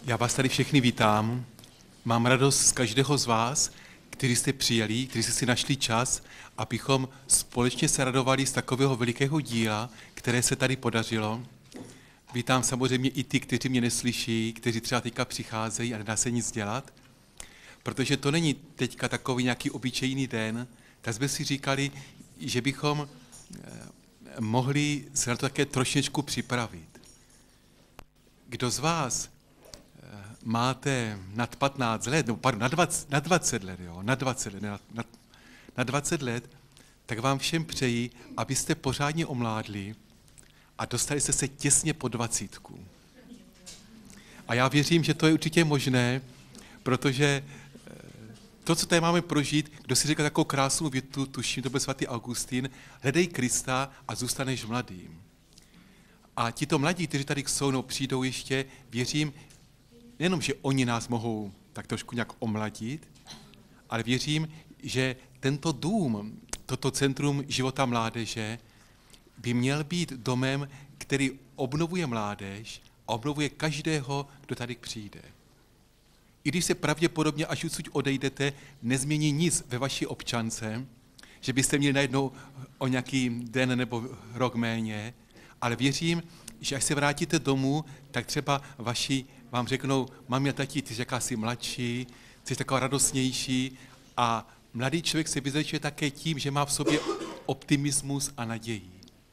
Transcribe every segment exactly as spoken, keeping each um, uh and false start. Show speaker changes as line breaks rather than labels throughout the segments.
Já vás tady všechny vítám. Mám radost z každého z vás, kteří jste přijeli, kteří jste si našli čas, abychom společně se radovali z takového velikého díla, které se tady podařilo. Vítám samozřejmě i ty, kteří mě neslyší, kteří třeba teďka přicházejí a nedá se nic dělat. Protože to není teďka takový nějaký obyčejný den, tak jsme si říkali, že bychom mohli se na to také trošičku připravit. Kdo z vás máte nad patnáct let, no pardon, na dvacet, na dvacet let, jo, na dvacet let, na, na, na dvacet let, tak vám všem přeji, abyste pořádně omládli a dostali jste se těsně po dvacítku. A já věřím, že to je určitě možné, protože to, co tady máme prožít, kdo si říká takovou krásnou větu, tuším, to byl svatý Augustín, hledej Krista a zůstaneš mladým. A tito mladí, kteří tady jsou, no, přijdou ještě, věřím, nejenom, že oni nás mohou tak trošku nějak omladit, ale věřím, že tento dům, toto centrum života mládeže by měl být domem, který obnovuje mládež a obnovuje každého, kdo tady přijde. I když se pravděpodobně, až odsud odejdete, nezmění nic ve vaší občance, že byste měli najednou o nějaký den nebo rok méně, ale věřím, že až se vrátíte domů, tak třeba vaši vám řeknou, mami a tati, ty jsi jakási mladší, jsi taková radostnější a mladý člověk se vyznačuje také tím, že má v sobě optimismus a naději.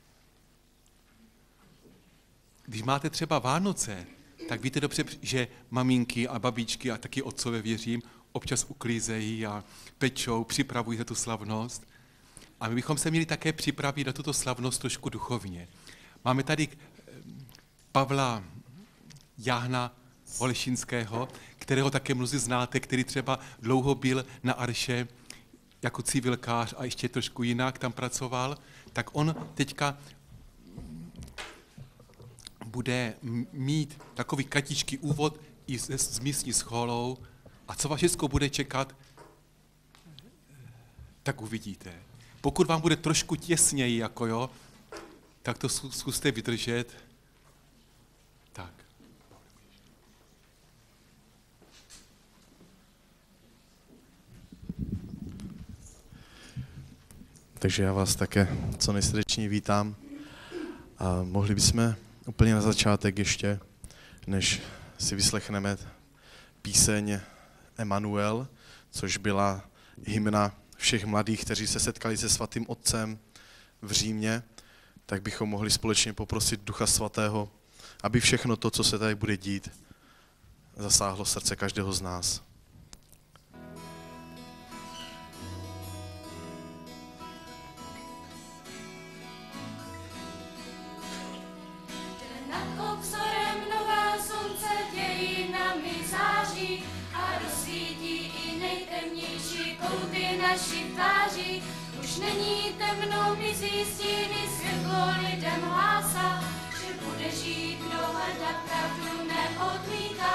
Když máte třeba Vánoce, tak víte dobře, že maminky a babičky a taky otcové, věřím, občas uklízejí a pečou, připravují za tu slavnost. A my bychom se měli také připravit na tuto slavnost trošku duchovně. Máme tady Pavla Jáhna Olešinského, kterého také mnozí znáte, který třeba dlouho byl na Arše jako civilkář a ještě trošku jinak tam pracoval, tak on teďka bude mít takový kratičký úvod i s, s místní scholou a co vás všechno bude čekat, tak uvidíte. Pokud vám bude trošku těsněji, jako jo, tak to zkuste vydržet. Tak.
Takže já vás také co nejsrdečněji vítám. A mohli bychom úplně na začátek ještě, než si vyslechneme píseň Emanuel, což byla hymna všech mladých, kteří se setkali se svatým otcem v Římě, tak bychom mohli společně poprosit Ducha Svatého, aby všechno to, co se tady bude dít, zasáhlo srdce každého z nás.
Našich tváří, už není temno, mizí stíny, světlo lidem hlásá, že bude žít, kdo hledat pravdu neodmítá.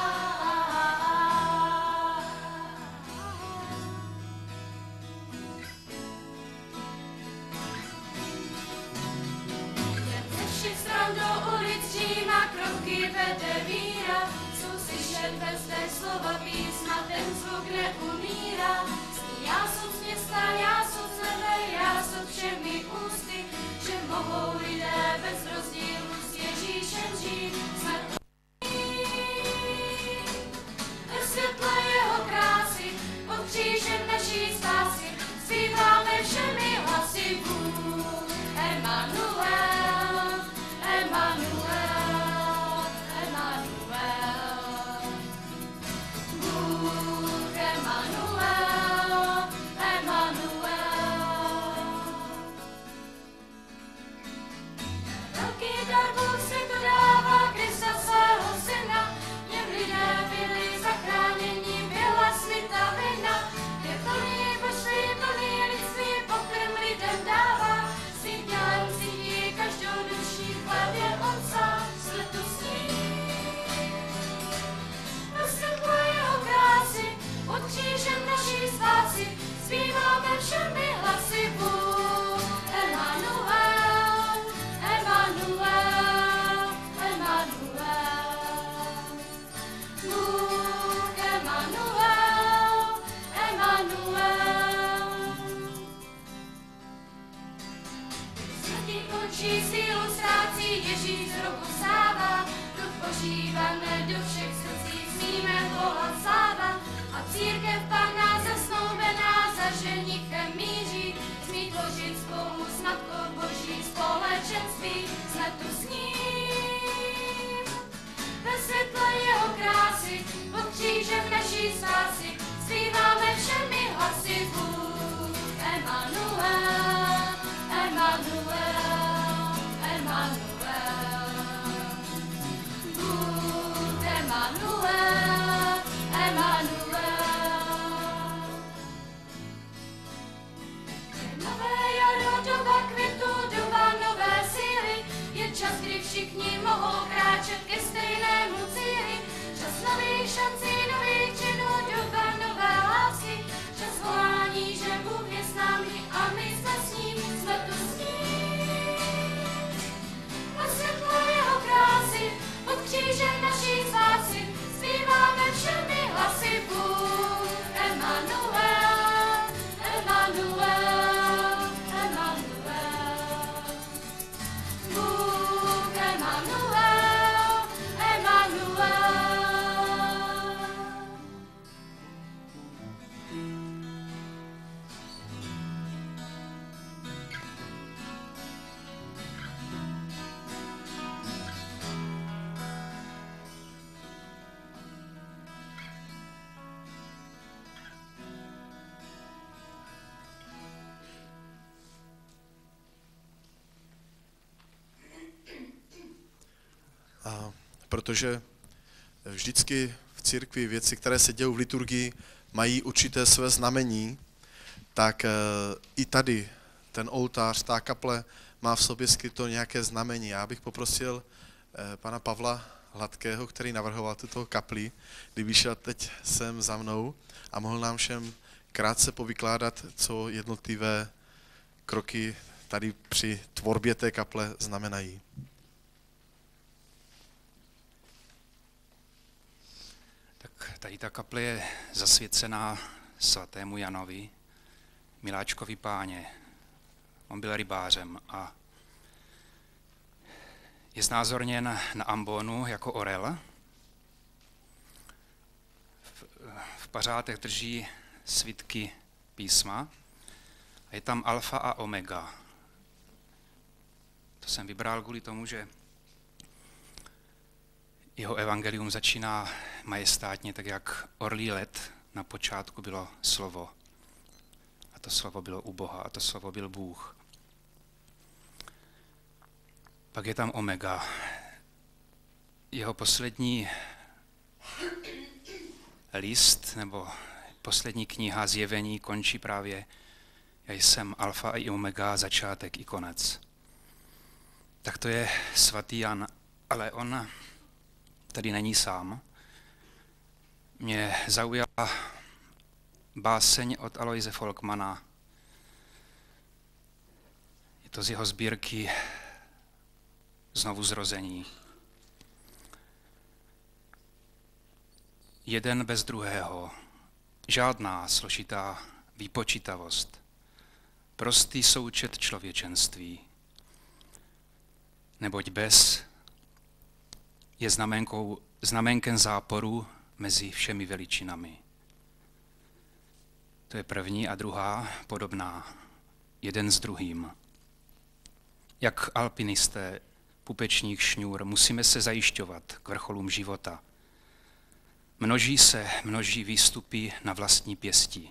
Ze všech stran do ulic Říma kroky vede víra, jsou slyšet ve zde slova písma, ten zvuk neumírá. Já jsem z města, já jsem z nebe, já jsem všemi ústy, že mohou lidé bez rozdílu s Ježíšem žít. Jsme ve světle jeho krásy, pod křížem naší spásy, zpíváme všemi hlasy Bůh. Emanuel, Emanuel, Emanuel, Bůh Emanuel. končí, sílu ztrácí, Ježíš z hrobu vstává, duch Boží vane do všech srdcí, smíme volat sláva. A církev Panna zasnoubená za ženichem míří, smí tvořit spolu s Matkou Boží společenství, jsme tu s ním. Ve světle jeho krásy, pod křížem naší spásy, zpíváme všemi hlasy Bůh. Emanuel, Emanuel, Emanuel. Bůh, Emanuel, Emanuel. Je nové jaro, doba květu, doba nové síly, je čas, kdy všichni mohou kráčet ke stejnému cíli. Čas nových šancí, nových činů, doba nové lásky, čas volání, že Bůh je s námi a my jsme s ním, jsme tu s ním. A světlo jeho krásy, pod křížem naší spásy, zpíváme všemi hlasy Bůh. Emanuel, Emanuel, Emanuel. Bůh, Emanuel, Emanuel.
A protože vždycky v církvi věci, které se dějí v liturgii, mají určité své znamení, tak i tady ten oltář, ta kaple má v sobě skryto nějaké znamení. Já bych poprosil pana Pavla Hladkého, který navrhoval tuto kapli, kdyby šel teď sem za mnou a mohl nám všem krátce povykládat, co jednotlivé kroky tady při tvorbě té kaple znamenají.
Tak tady ta kaple je zasvěcená svatému Janovi, miláčkovi Páně. On byl rybářem a je znázorněn na ambonu jako orel. V, v pařátech drží svitky písma a je tam alfa a omega. To jsem vybral kvůli tomu, že jeho evangelium začíná majestátně, tak jak orlí let na počátku bylo slovo. A to slovo bylo u Boha a to slovo byl Bůh. Pak je tam omega. Jeho poslední list nebo poslední kniha Zjevení končí právě: já jsem alfa i omega, začátek i konec. Tak to je svatý Jan, ale on tady není sám. Mě zaujala báseň od Aloise Folkmana. Je to z jeho sbírky Znovu zrození. Jeden bez druhého, žádná složitá výpočítavost, prostý součet člověčenství, neboť bez je znamenkou, znamenkem záporu mezi všemi veličinami. To je první a druhá podobná, jeden s druhým. Jak alpinisté, pupečník šňůr, musíme se zajišťovat k vrcholům života. Množí se, množí výstupy na vlastní pěstí.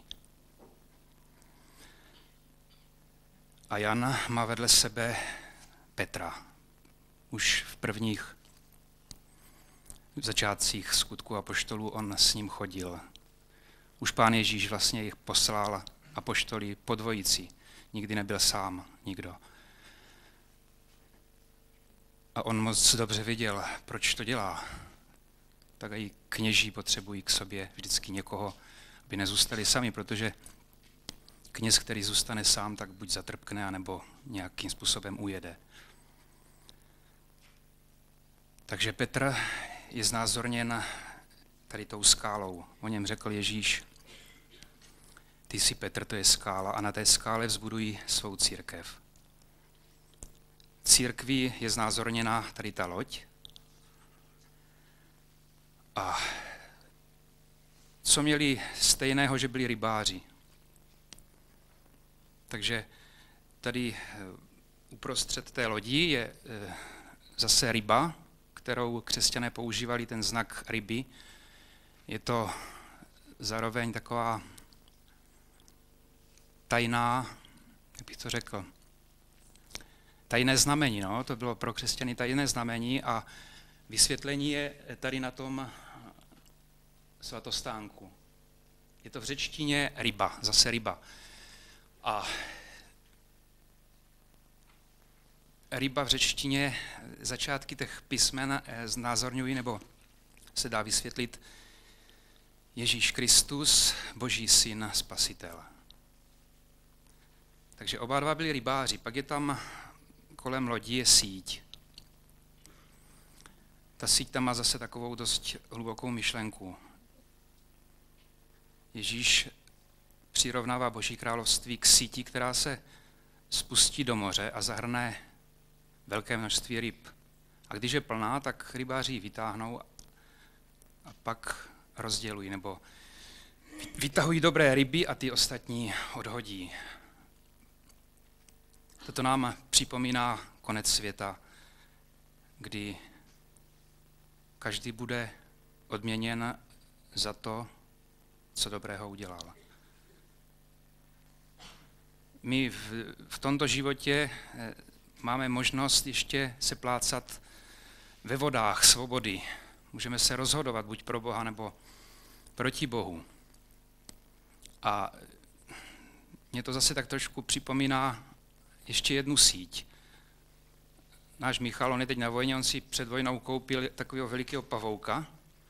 A Jan má vedle sebe Petra. Už v prvních v začátcích skutků apoštolů on s ním chodil. Už Pán Ježíš vlastně jich poslal apoštoly po dvojici. Nikdy nebyl sám, nikdo. A on moc dobře viděl, proč to dělá. Tak i kněží potřebují k sobě vždycky někoho, aby nezůstali sami, protože kněz, který zůstane sám, tak buď zatrpkne, anebo nějakým způsobem ujede. Takže Petr je znázorněn tady tou skálou. O něm řekl Ježíš: ty jsi Petr, to je skála, a na té skále vzbudují svou církev. církvi je znázorněna tady ta loď. A co měli stejného, že byli rybáři. Takže tady uprostřed té lodi je zase ryba, kterou křesťané používali, ten znak ryby. Je to zároveň taková tajná, jak bych to řekl, tajné znamení. No? To bylo pro křesťany tajné znamení a vysvětlení je tady na tom svatostánku. Je to v řečtině ryba, zase ryba. A ryba v řečtině začátky těch písmen znázorňují, nebo se dá vysvětlit, Ježíš Kristus, Boží syn, spasitel. Takže oba dva byli rybáři, pak je tam kolem lodi je síť. Ta síť tam má zase takovou dost hlubokou myšlenku. Ježíš přirovnává Boží království k síti, která se spustí do moře a zahrne velké množství ryb. A když je plná, tak rybáři ji vytáhnou a pak rozdělují, nebo vytahují dobré ryby a ty ostatní odhodí. Toto nám připomíná konec světa, kdy každý bude odměněn za to, co dobrého udělal. My v, v tomto životě máme možnost ještě se plácat ve vodách svobody. Můžeme se rozhodovat buď pro Boha, nebo proti Bohu. A mě to zase tak trošku připomíná ještě jednu síť. Náš Michal, on je teď na vojně, on si před vojnou koupil takového velikého pavouka.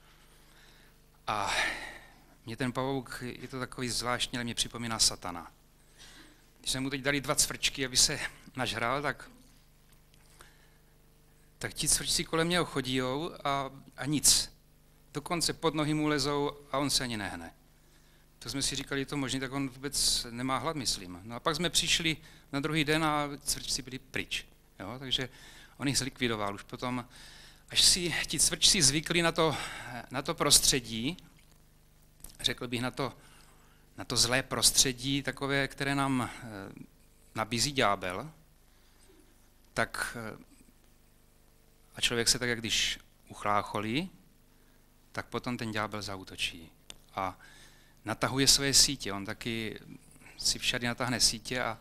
A mě ten pavouk, je to takový zvláštní, ale mě připomíná satana. Když jsme mu teď dali dva cvrčky, aby se nažral, tak, tak ti cvrčci kolem něho chodí a, a nic. Dokonce pod nohy mu lezou a on se ani nehne. To jsme si říkali, je to možné, tak on vůbec nemá hlad, myslím. No a pak jsme přišli na druhý den a cvrčci byli pryč. Jo? Takže on jich zlikvidoval. Už potom, až si ti cvrčci zvykli na to, na to prostředí, řekl bych na to, na to zlé prostředí, takové, které nám nabízí ďábel, tak a člověk se tak, jak když uchlácholí, tak potom ten ďábel zaútočí a natahuje své sítě. On taky si všady natáhne sítě a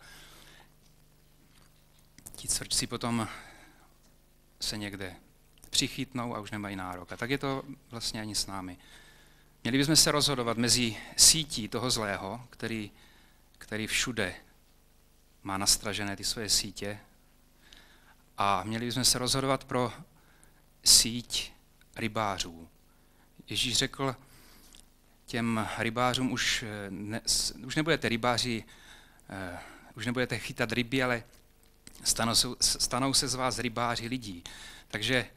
ti cvrčci potom se někde přichytnou a už nemají nárok. A tak je to vlastně ani s námi. Měli bychom se rozhodovat mezi sítí toho zlého, který, který všude má nastražené ty své sítě, a měli bychom se rozhodovat pro síť rybářů. Ježíš řekl těm rybářům, už, ne, už nebudete rybáři, uh, už nebudete chytat ryby, ale stanou se, stanou se z vás rybáři lidí. Takže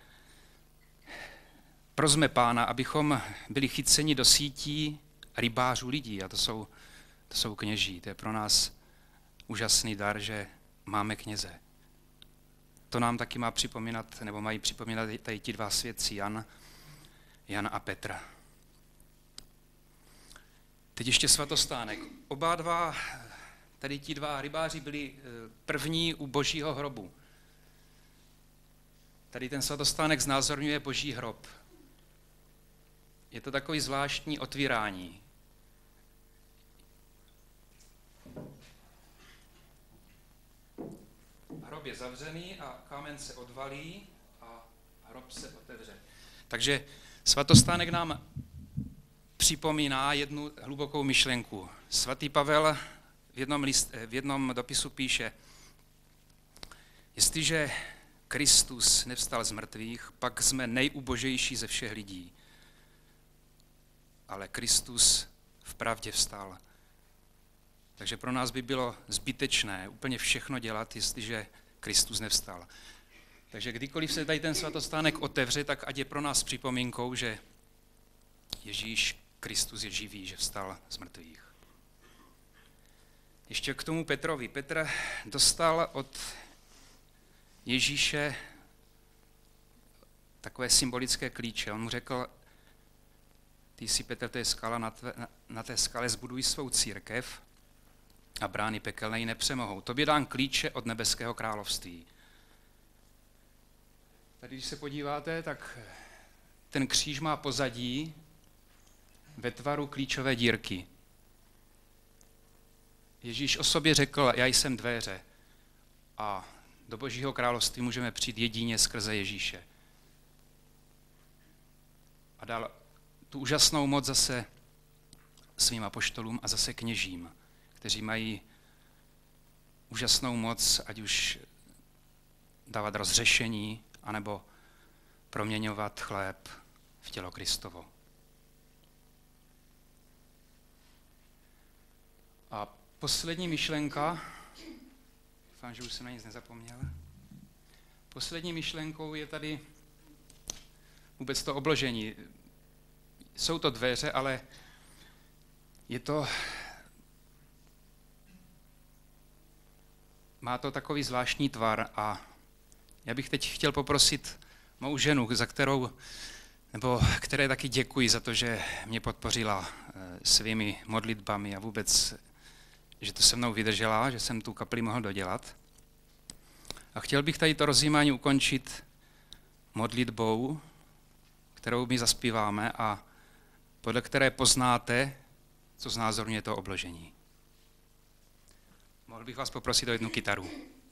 prosme Pána, abychom byli chyceni do sítí rybářů lidí, a to jsou, to jsou kněží. To je pro nás úžasný dar, že máme kněze. To nám taky má připomínat, nebo mají připomínat tady ti dva svědci, Jan, Jan a Petr. Teď ještě svatostánek. Oba dva, tady ti dva rybáři byli první u Božího hrobu. Tady ten svatostánek znázorňuje Boží hrob. Je to takový zvláštní otvírání. Hrob je zavřený a kámen se odvalí a hrob se otevře. Takže svatostánek nám připomíná jednu hlubokou myšlenku. Svatý Pavel v jednom, list, v jednom dopisu píše: jestliže Kristus nevstal z mrtvých, pak jsme nejubožejší ze všech lidí. Ale Kristus v pravdě vstal. Takže pro nás by bylo zbytečné úplně všechno dělat, jestliže Kristus nevstal. Takže kdykoliv se tady ten svatostánek otevře, tak ať je pro nás připomínkou, že Ježíš Kristus je živý, že vstal z mrtvých. Ještě k tomu Petrovi. Petr dostal od Ježíše takové symbolické klíče. On mu řekl, ty jsi, Petr, to je skala, na, tvé, na, na té skale zbuduj svou církev a brány pekelné ji nepřemohou. Tobě dám klíče od nebeského království. Tady, když se podíváte, tak ten kříž má pozadí ve tvaru klíčové dírky. Ježíš o sobě řekl, já jsem dveře a do Božího království můžeme přijít jedině skrze Ježíše. A dal tu úžasnou moc zase svým apoštolům a zase kněžím, kteří mají úžasnou moc, ať už dávat rozřešení, anebo proměňovat chléb v tělo Kristovo. A poslední myšlenka, doufám, že už jsem na nic nezapomněl. Poslední myšlenkou je tady vůbec to obložení. Jsou to dveře, ale je to, má to takový zvláštní tvar a já bych teď chtěl poprosit mou ženu, za kterou, nebo které taky děkuji za to, že mě podpořila svými modlitbami a vůbec, že to se mnou vydržela, že jsem tu kapli mohl dodělat. A chtěl bych tady to rozjímání ukončit modlitbou, kterou my zaspíváme a podle které poznáte, co znázorňuje to obložení. Mohl bych vás poprosit o jednu kytaru.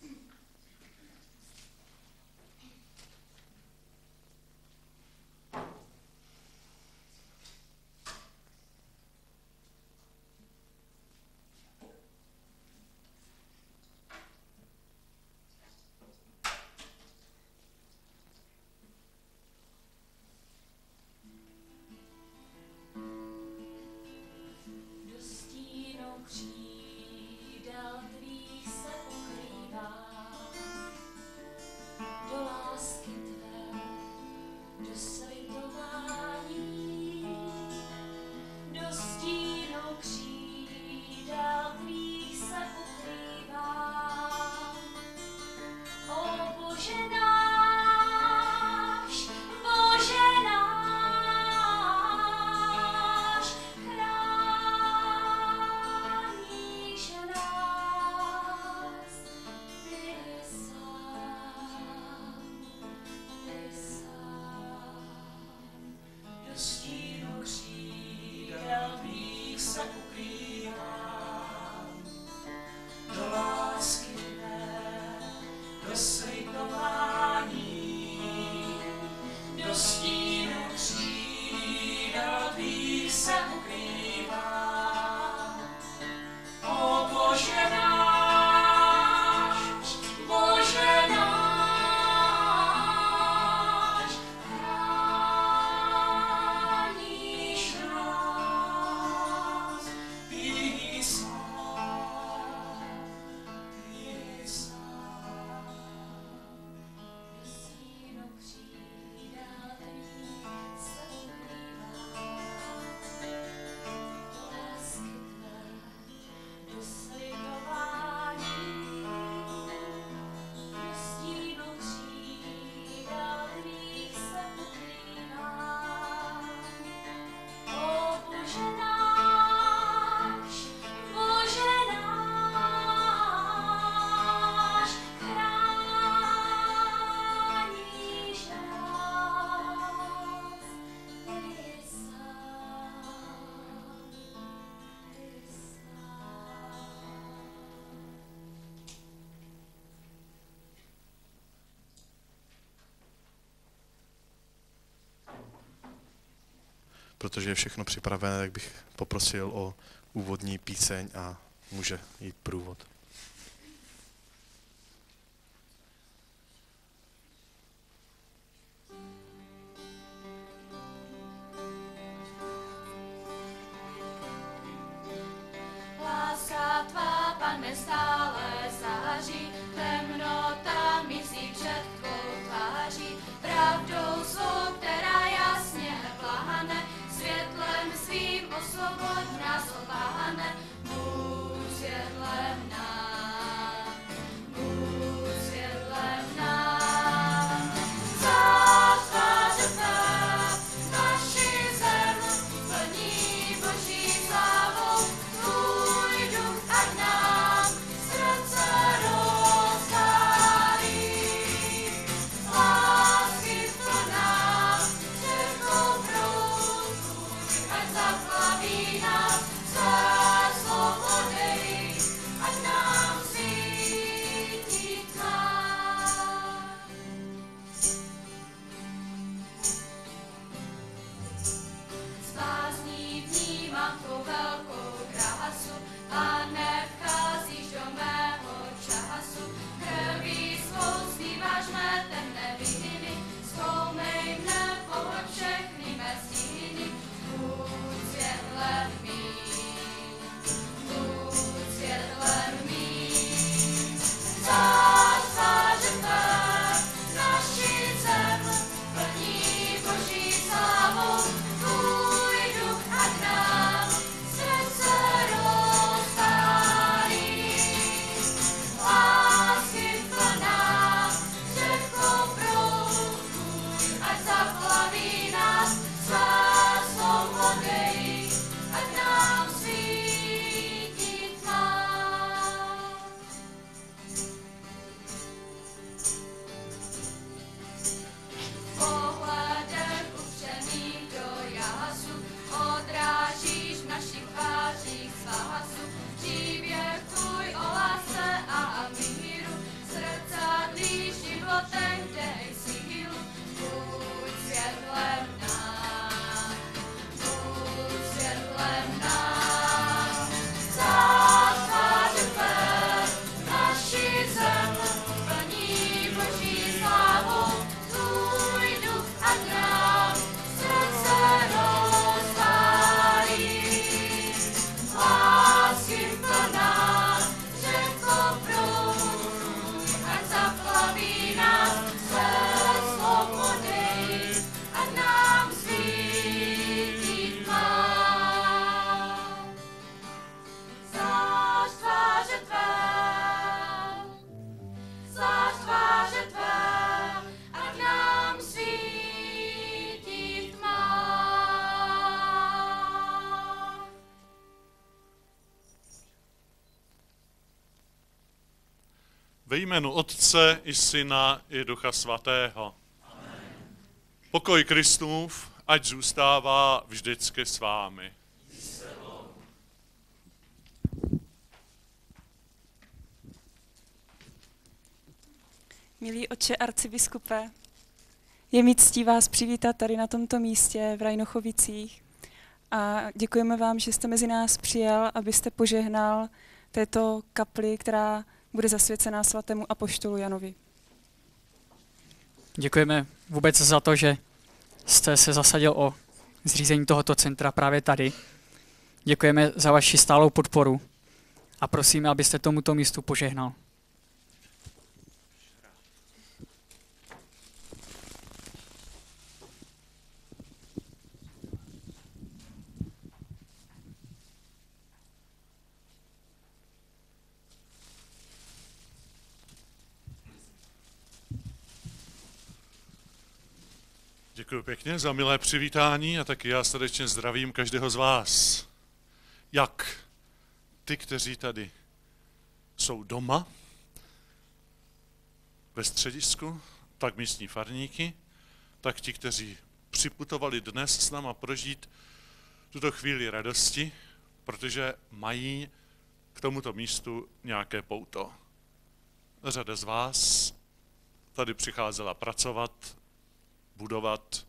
Protože je všechno připravené, tak bych poprosil o úvodní píseň a může jít průvod.
Láska tvá, Pane, stále září, temnota mizí před tvou tváří, pravdou svou, která jasně plahne, světlem svým osvoboď nás obáhne, buď světlem nás.
Ve jménu Otce i Syna i Ducha Svatého. Amen. Pokoj Kristův, ať zůstává vždycky s vámi.
Milý otče arcibiskupe, je mi ctí vás přivítat tady na tomto místě v Rajnochovicích a děkujeme vám, že jste mezi nás přijel, abyste požehnal této kapli, která bude zasvěcená svatému apoštolu Janovi.
Děkujeme vůbec za to, že jste se zasadil o zřízení tohoto centra právě tady. Děkujeme za vaši stálou podporu a prosíme, abyste tomuto místu požehnal.
Děkuji pěkně za milé přivítání a taky já srdečně zdravím každého z vás. Jak ty, kteří tady jsou doma ve středisku, tak místní farníky, tak ti, kteří připutovali dnes s náma prožít tuto chvíli radosti, protože mají k tomuto místu nějaké pouto. Řada z vás tady přicházela pracovat, budovat.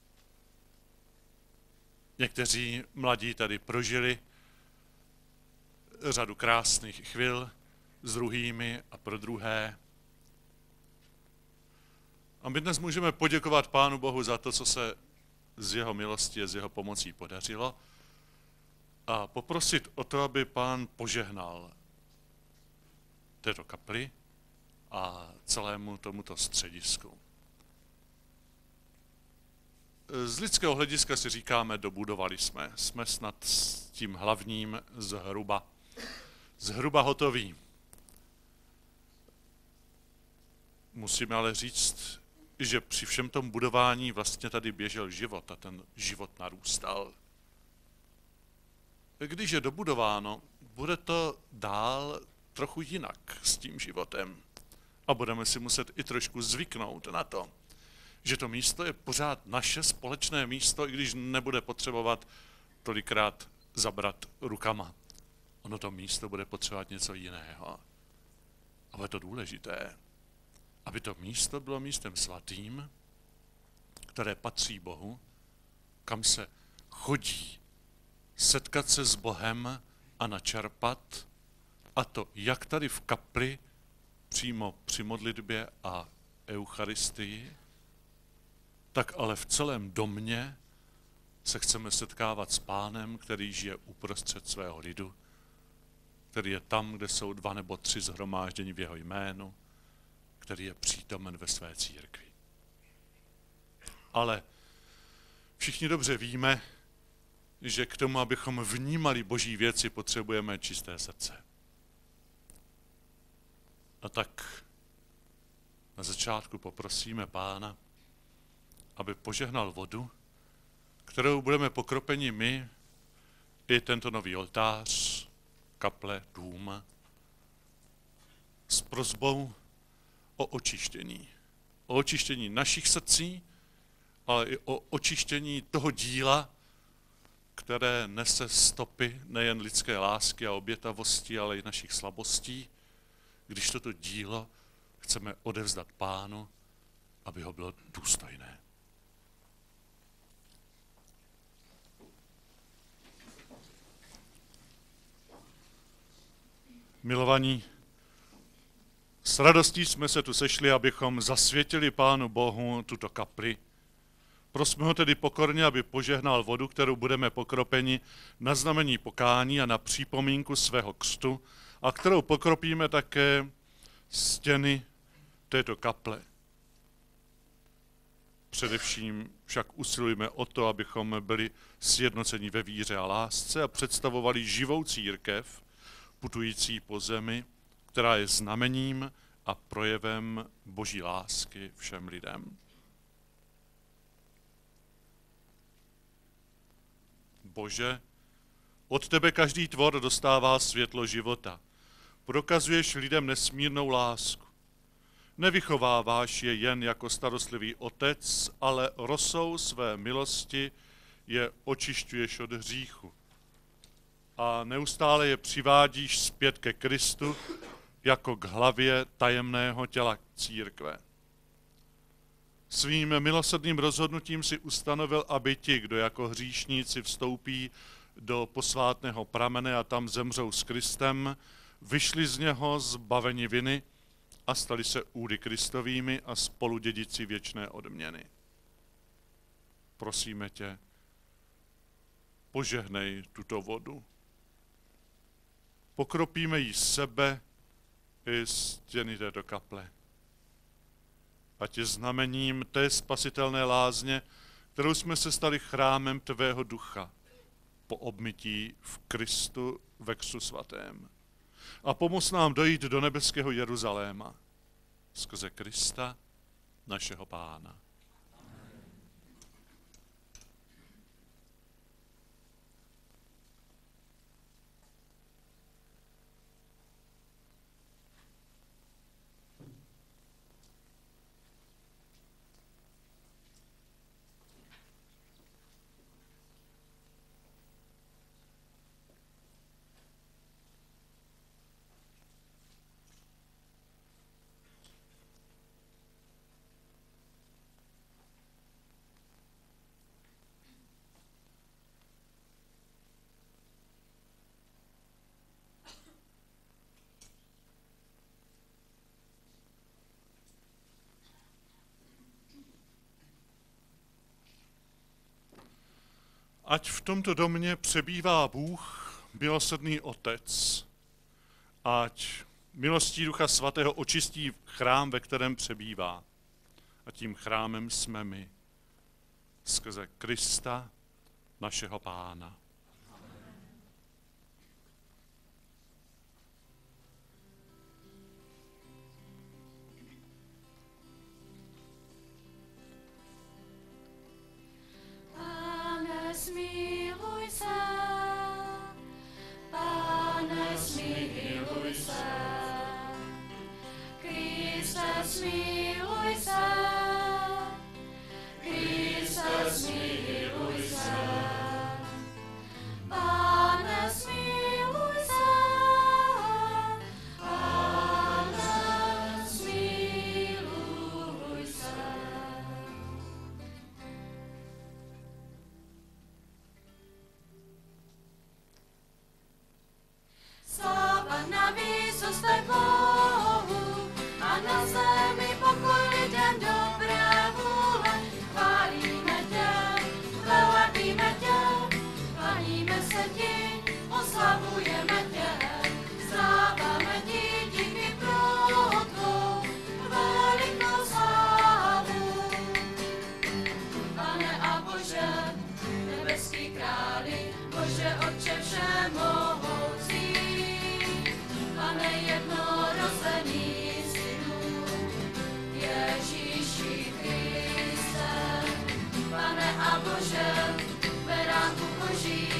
Někteří mladí tady prožili řadu krásných chvil s druhými a pro druhé. A my dnes můžeme poděkovat Pánu Bohu za to, co se z jeho milosti a z jeho pomocí podařilo a poprosit o to, aby Pán požehnal této kapli a celému tomuto středisku. Z lidského hlediska si říkáme, dobudovali jsme. Jsme snad s tím hlavním zhruba, zhruba hotoví. Musíme ale říct, že při všem tom budování vlastně tady běžel život a ten život narůstal. Když je dobudováno, bude to dál trochu jinak s tím životem. A budeme si muset i trošku zvyknout na to, že to místo je pořád naše společné místo, i když nebude potřebovat tolikrát zabrat rukama. Ono to místo bude potřebovat něco jiného. Ale je to důležité, aby to místo bylo místem svatým, které patří Bohu, kam se chodí setkat se s Bohem a načerpat, a to jak tady v kapli, přímo při modlitbě a eucharistii, tak ale v celém domě se chceme setkávat s Pánem, který žije uprostřed svého lidu, který je tam, kde jsou dva nebo tři shromáždění v jeho jménu, který je přítomen ve své církvi. Ale všichni dobře víme, že k tomu, abychom vnímali boží věci, potřebujeme čisté srdce. A tak na začátku poprosíme Pána, aby požehnal vodu, kterou budeme pokropeni my, i tento nový oltář, kaple, dům, s prosbou o očištění. O očištění našich srdcí, ale i o očištění toho díla, které nese stopy nejen lidské lásky a obětavosti, ale i našich slabostí, když toto dílo chceme odevzdat Pánu, aby ho bylo důstojné. Milovaní, s radostí jsme se tu sešli, abychom zasvětili Pánu Bohu tuto kapli. Prosme ho tedy pokorně, aby požehnal vodu, kterou budeme pokropeni na znamení pokání a na připomínku svého křtu, a kterou pokropíme také stěny této kaple. Především však usilujeme o to, abychom byli sjednoceni ve víře a lásce a představovali živou církev, putující po zemi, která je znamením a projevem boží lásky všem lidem. Bože, od tebe každý tvor dostává světlo života. Prokazuješ lidem nesmírnou lásku. Nevychováváš je jen jako starostlivý otec, ale rosou své milosti je očišťuješ od hříchu. A neustále je přivádíš zpět ke Kristu jako k hlavě tajemného těla církve. Svým milosrdným rozhodnutím si ustanovil, aby ti, kdo jako hříšníci vstoupí do posvátného pramene a tam zemřou s Kristem, vyšli z něho zbaveni viny a stali se údy Kristovými a spoludědici věčné odměny. Prosíme tě, požehnej tuto vodu. Pokropíme jí sebe i stěny této kaple. Ať je znamením té spasitelné lázně, kterou jsme se stali chrámem tvého ducha po obmytí v Kristu ve křtu svatém. A pomoz nám dojít do nebeského Jeruzaléma skrze Krista, našeho Pána. Ať v tomto domě přebývá Bůh, milosrdný Otec, ať milostí Ducha Svatého očistí chrám, ve kterém přebývá. A tím chrámem jsme my, skrze Krista, našeho Pána.
Smiluj se, Pane, smiluj se, Kriste, smiluj se, Kriste, smiluj se, Pane, smiluj se, Pane, smiluj se. Sláva na výsostech Bohu a na zemi pokoj lidem dobré vůle. Chválíme tě, velebíme tě, klaníme se ti, oslavujeme tě. Vzdáváme ti díky pro tvou velikou slávu. Pane a Bože, nebeský králi, Bože Otče všemohoucí, Pane jednorozený synu, Ježíši Kriste, Pane a Bože, beránku Boží,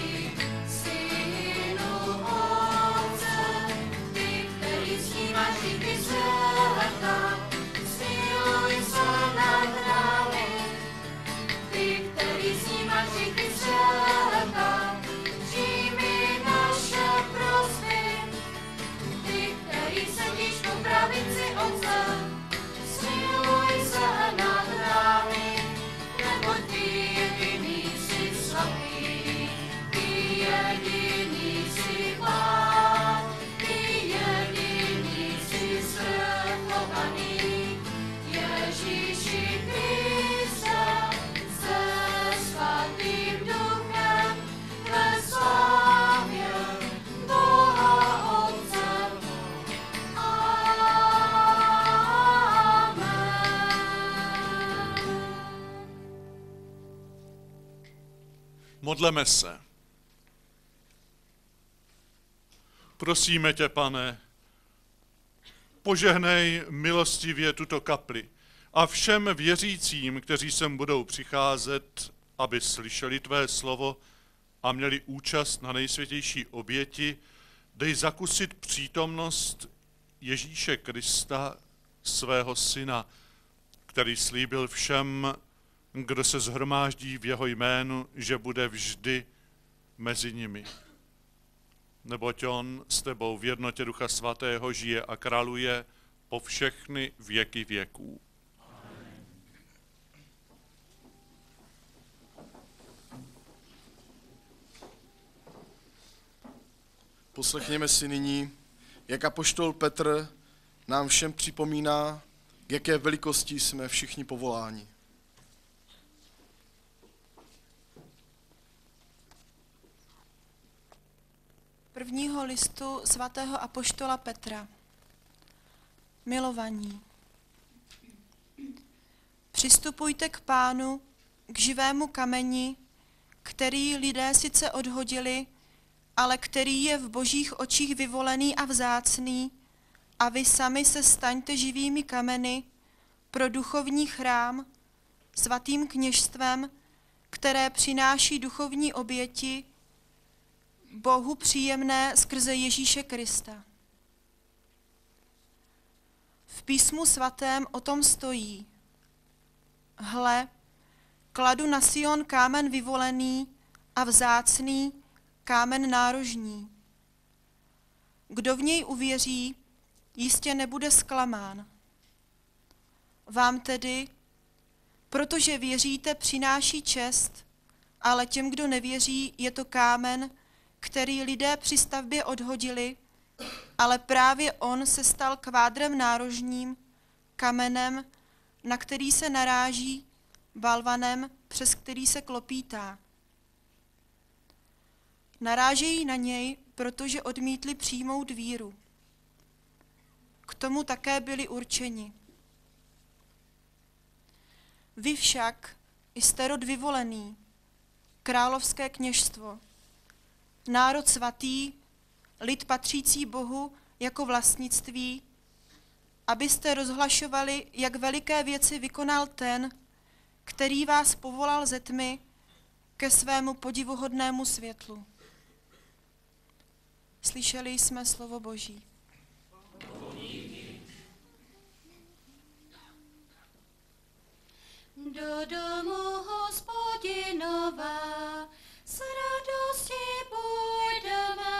Synu Otce, ty, který snímáš díky světa, smiluj se nad námi, ty, který snímáš díky světa, přijmi naše prosby. Ty, který sedíš po pravici Otce, smiluj se nad námi, neboť ty jediný jsi svatý, ty jediný jsi Pán, ty jediný jsi svrchovaný, Ježíši Kriste, se svatým duchem ve slávě Boha Otce.
Modleme se. Prosíme tě, Pane, požehnej milostivě tuto kapli a všem věřícím, kteří sem budou přicházet, aby slyšeli tvé slovo a měli účast na nejsvětější oběti, dej zakusit přítomnost Ježíše Krista svého syna, který slíbil všem, kdo se shromáždí v jeho jménu, že bude vždy mezi nimi. Neboť on s tebou v jednotě Ducha Svatého žije a králuje po všechny věky věků.
Poslechněme si nyní, jak apoštol Petr nám všem připomíná, k jaké velikosti jsme všichni povoláni.
Prvního listu svatého apoštola Petra. Milovaní. Přistupujte k Pánu, k živému kameni, který lidé sice odhodili, ale který je v božích očích vyvolený a vzácný, a vy sami se staňte živými kameny pro duchovní chrám, svatým kněžstvem, které přináší duchovní oběti, Bohu příjemné skrze Ježíše Krista. V písmu svatém o tom stojí: Hle, kladu na Sion kámen vyvolený a vzácný, kámen nárožní. Kdo v něj uvěří, jistě nebude zklamán. Vám tedy, protože věříte, přináší čest, ale těm, kdo nevěří, je to kámen, který lidé při stavbě odhodili, ale právě on se stal kvádrem nárožním, kamenem, na který se naráží, balvanem, přes který se klopítá. Narážejí na něj, protože odmítli přijmout víru. K tomu také byli určeni. Vy však jste rod vyvolený, královské kněžstvo, národ svatý, lid patřící Bohu jako vlastnictví, abyste rozhlašovali, jak veliké věci vykonal ten, který vás povolal ze tmy ke svému podivuhodnému světlu. Slyšeli jsme slovo Boží.
Do domu Hospodinova s radostí půjdeme.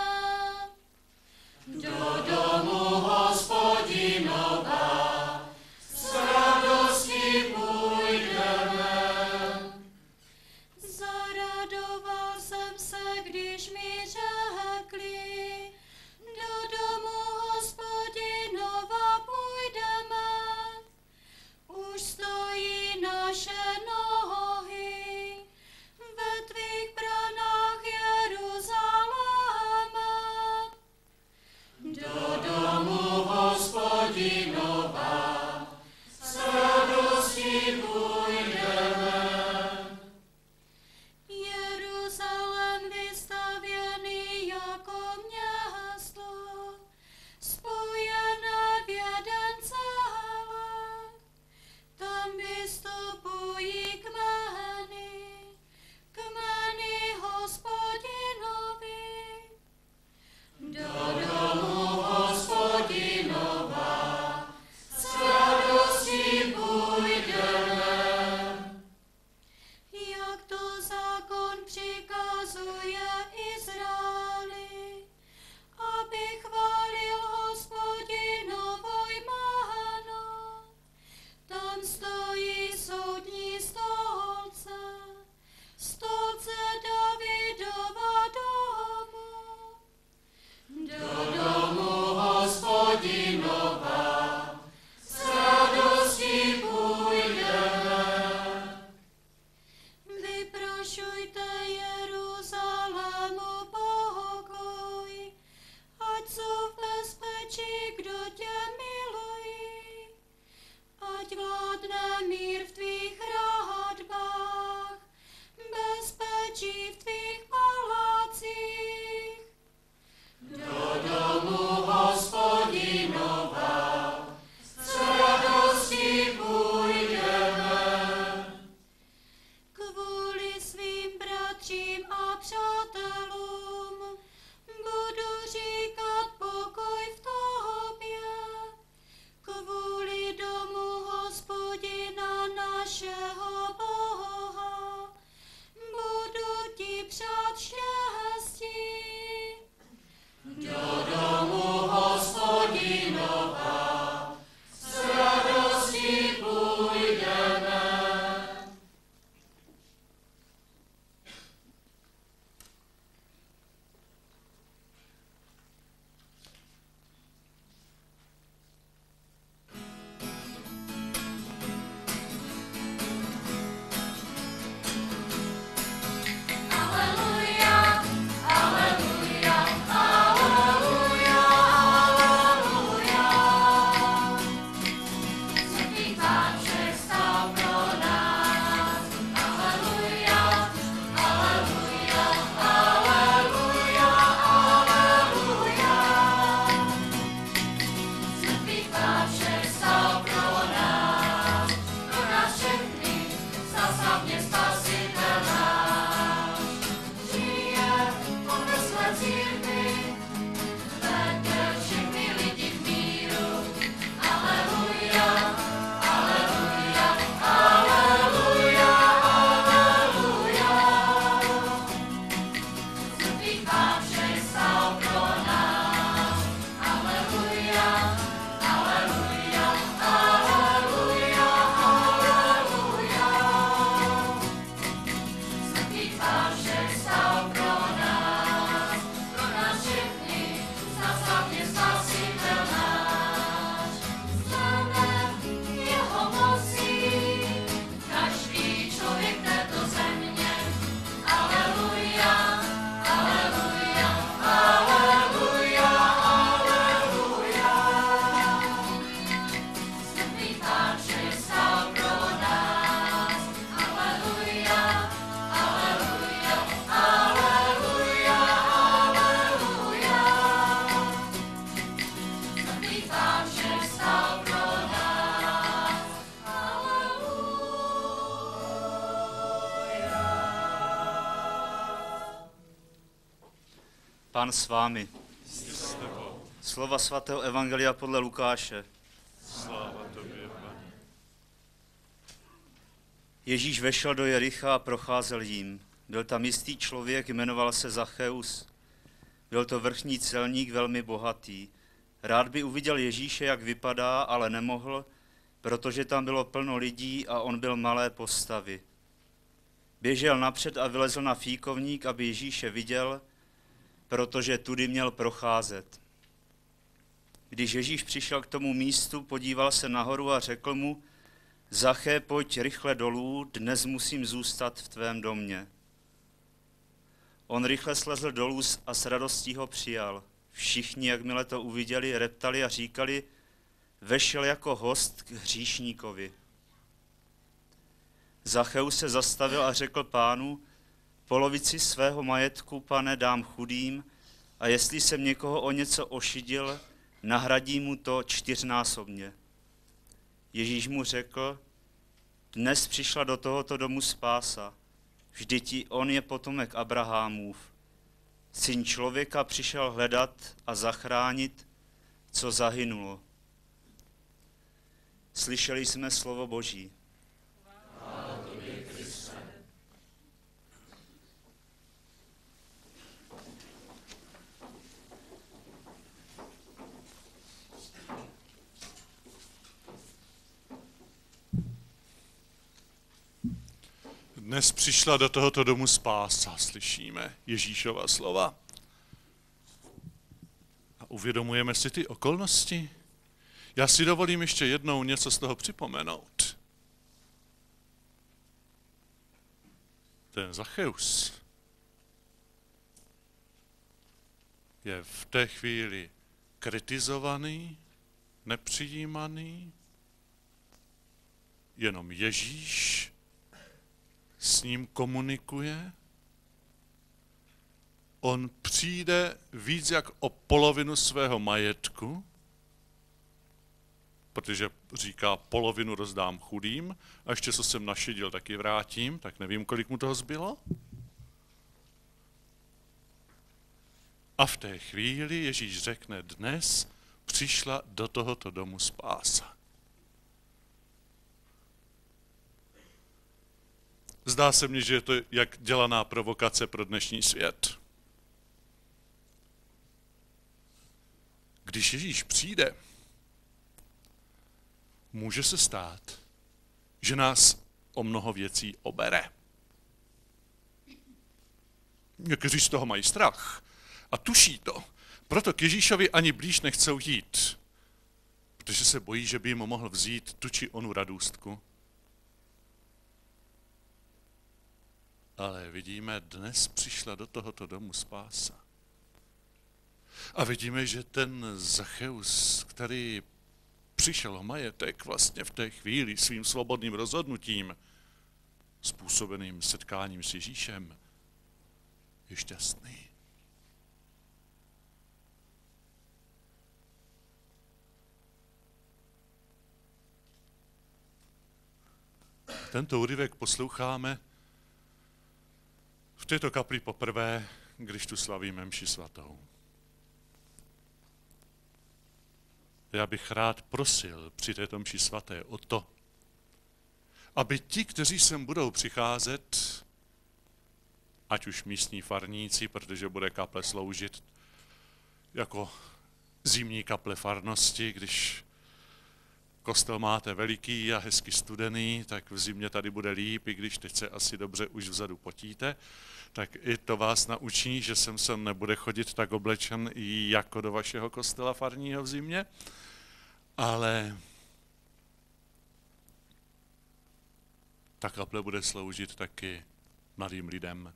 Do domu Hospodinova s radostí půjdeme. Zaradoval jsem se, když mi řekli, do domu Hospodinova půjdeme. Už stojí naše nohy
Pán s vámi. Slova svatého evangelia podle Lukáše.
Sláva tobě, Pane.
Ježíš vešel do Jericha a procházel jím. Byl tam jistý člověk, jmenoval se Zacheus. Byl to vrchní celník, velmi bohatý. Rád by uviděl Ježíše, jak vypadá, ale nemohl, protože tam bylo plno lidí a on byl malé postavy. Běžel napřed a vylezl na fíkovník, aby Ježíše viděl, protože tudy měl procházet. Když Ježíš přišel k tomu místu, podíval se nahoru a řekl mu: Zaché, pojď rychle dolů, dnes musím zůstat v tvém domě. On rychle slezl dolů a s radostí ho přijal. Všichni, jakmile to uviděli, reptali a říkali: vešel jako host k hříšníkovi. Zacheus se zastavil a řekl Pánu: polovici svého majetku, Pane, dám chudým, a jestli jsem někoho o něco ošidil, nahradí mu to čtyřnásobně. Ježíš mu řekl: dnes přišla do tohoto domu spása, vždyť i on je potomek Abrahamův. Syn člověka přišel hledat a zachránit, co zahynulo. Slyšeli jsme slovo Boží.
Dnes přišla do tohoto domu spása, slyšíme Ježíšova slova. A uvědomujeme si ty okolnosti? Já si dovolím ještě jednou něco z toho připomenout. Ten Zacheus je v té chvíli kritizovaný, nepřijímaný, jenom Ježíš s ním komunikuje. On přijde víc jak o polovinu svého majetku, protože říká, polovinu rozdám chudým a ještě co jsem našidil, taky vrátím, tak nevím, kolik mu toho zbylo. A v té chvíli Ježíš řekne: dnes přišla do tohoto domu spása. Zdá se mně, že je to jak dělaná provokace pro dnešní svět. Když Ježíš přijde, může se stát, že nás o mnoho věcí obere. Někteří z toho mají strach a tuší to. Proto k Ježíšovi ani blíž nechcou jít, protože se bojí, že by jim mohl vzít tu či onu radůstku. Ale vidíme, dnes přišla do tohoto domu spása. A vidíme, že ten Zacheus, který přišel o majetek vlastně v té chvíli svým svobodným rozhodnutím, způsobeným setkáním s Ježíšem, je šťastný. Tento úryvek posloucháme v této kapli poprvé, když tu slavíme mši svatou. Já bych rád prosil při této mši svaté o to, aby ti, kteří sem budou přicházet, ať už místní farníci, protože bude kaple sloužit jako zimní kaple farnosti, když kostel máte veliký a hezky studený, tak v zimě tady bude líp, i když teď se asi dobře už vzadu potíte, tak i to vás naučí, že sem se nebude chodit tak oblečen jako do vašeho kostela farního v zimě, ale ta kaple bude sloužit taky mladým lidem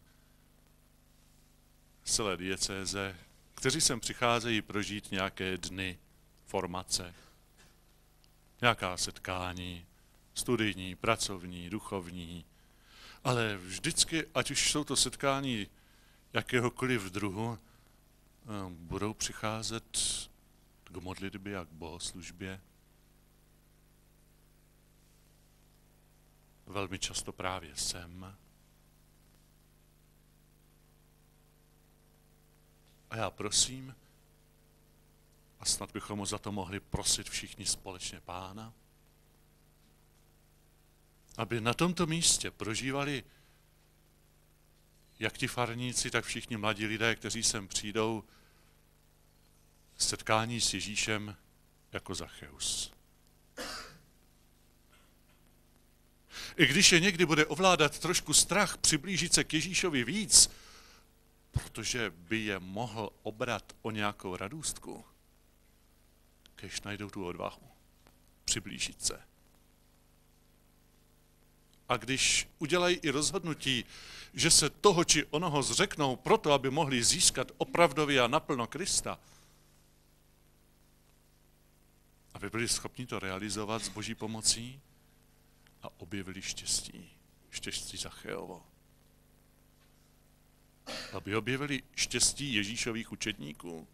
z celé diecéze, kteří sem přicházejí prožít nějaké dny formace, nějaká setkání, studijní, pracovní, duchovní, ale vždycky, ať už jsou to setkání jakéhokoliv druhu, budou přicházet k modlitbě a k bohoslužbě. Velmi často právě sem. A já prosím, a snad bychom ho za to mohli prosit všichni společně Pána, aby na tomto místě prožívali jak ti farníci, tak všichni mladí lidé, kteří sem přijdou, setkání s Ježíšem jako Zacheus. I když je někdy bude ovládat trošku strach přiblížit se k Ježíšovi víc, protože by je mohl obrat o nějakou radůstku, když najdou tu odvahu přiblížit se. A když udělají i rozhodnutí, že se toho či onoho zřeknou proto, aby mohli získat opravdově a naplno Krista, aby byli schopni to realizovat s Boží pomocí a objevili štěstí, štěstí Zacheovo. Aby objevili štěstí Ježíšových učedníků.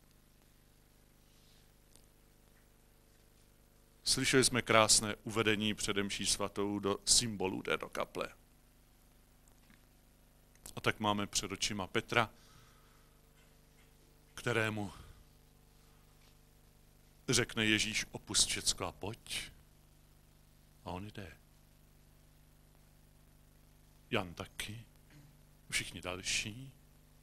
Slyšeli jsme krásné uvedení přede mší svatou do symbolů této kaple. A tak máme před očima Petra, kterému řekne Ježíš: opusť všecko a pojď. A on jde. Jan taky, všichni další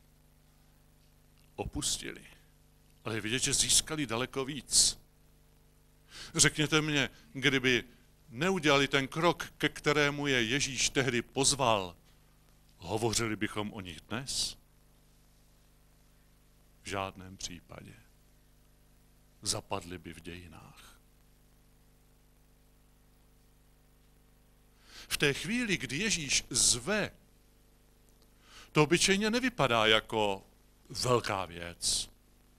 opustili. Ale je vidět, že získali daleko víc. Řekněte mě, kdyby neudělali ten krok, ke kterému je Ježíš tehdy pozval, hovořili bychom o nich dnes? V žádném případě. Zapadli by v dějinách. V té chvíli, kdy Ježíš zve, to obyčejně nevypadá jako velká věc.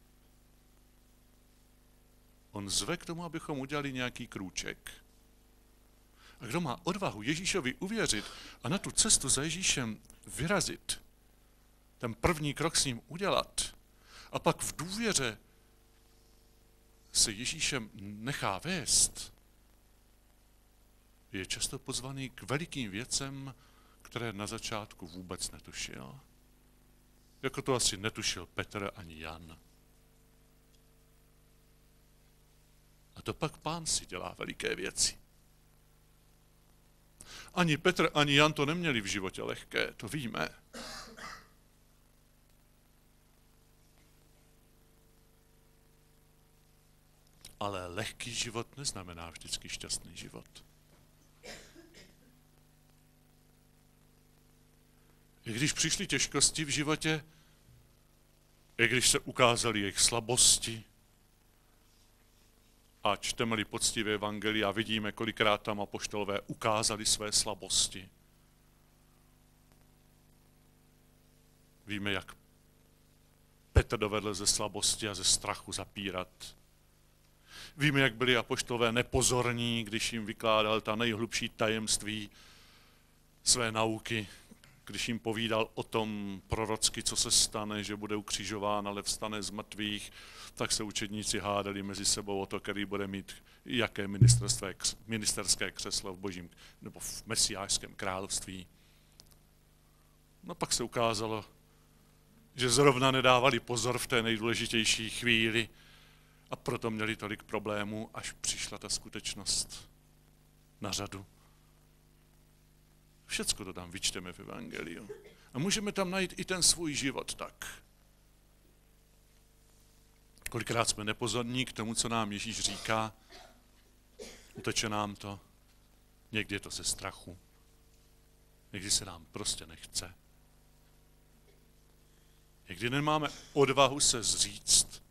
On zve k tomu, abychom udělali nějaký krůček. A kdo má odvahu Ježíšovi uvěřit a na tu cestu za Ježíšem vyrazit, ten první krok s ním udělat a pak v důvěře se Ježíšem nechá vést, je často pozvaný k velikým věcem, které na začátku vůbec netušil. Jako to asi netušil Petr ani Jan. A to pak Pán si dělá veliké věci. Ani Petr, ani Jan to neměli v životě lehké, to víme. Ale lehký život neznamená vždycky šťastný život. I když přišly těžkosti v životě, i když se ukázaly jejich slabosti, a čteme-li poctivě evangelia a vidíme, kolikrát tam apoštolové ukázali své slabosti. Víme, jak Petr dovedl ze slabosti a ze strachu zapírat. Víme, jak byli apoštolové nepozorní, když jim vykládal ta nejhlubší tajemství své nauky, když jim povídal o tom prorocky, co se stane, že bude ukřižován, ale vstane z mrtvých, tak se učedníci hádali mezi sebou o to, který bude mít jaké ministerské křeslo v božím nebo v mesiášském království. No pak se ukázalo, že zrovna nedávali pozor v té nejdůležitější chvíli a proto měli tolik problémů, až přišla ta skutečnost na řadu. Všecko to tam vyčteme v evangeliu. A můžeme tam najít i ten svůj život tak. Kolikrát jsme nepozorní k tomu, co nám Ježíš říká, uteče nám to, někdy je to ze strachu, někdy se nám prostě nechce. Někdy nemáme odvahu se zříct.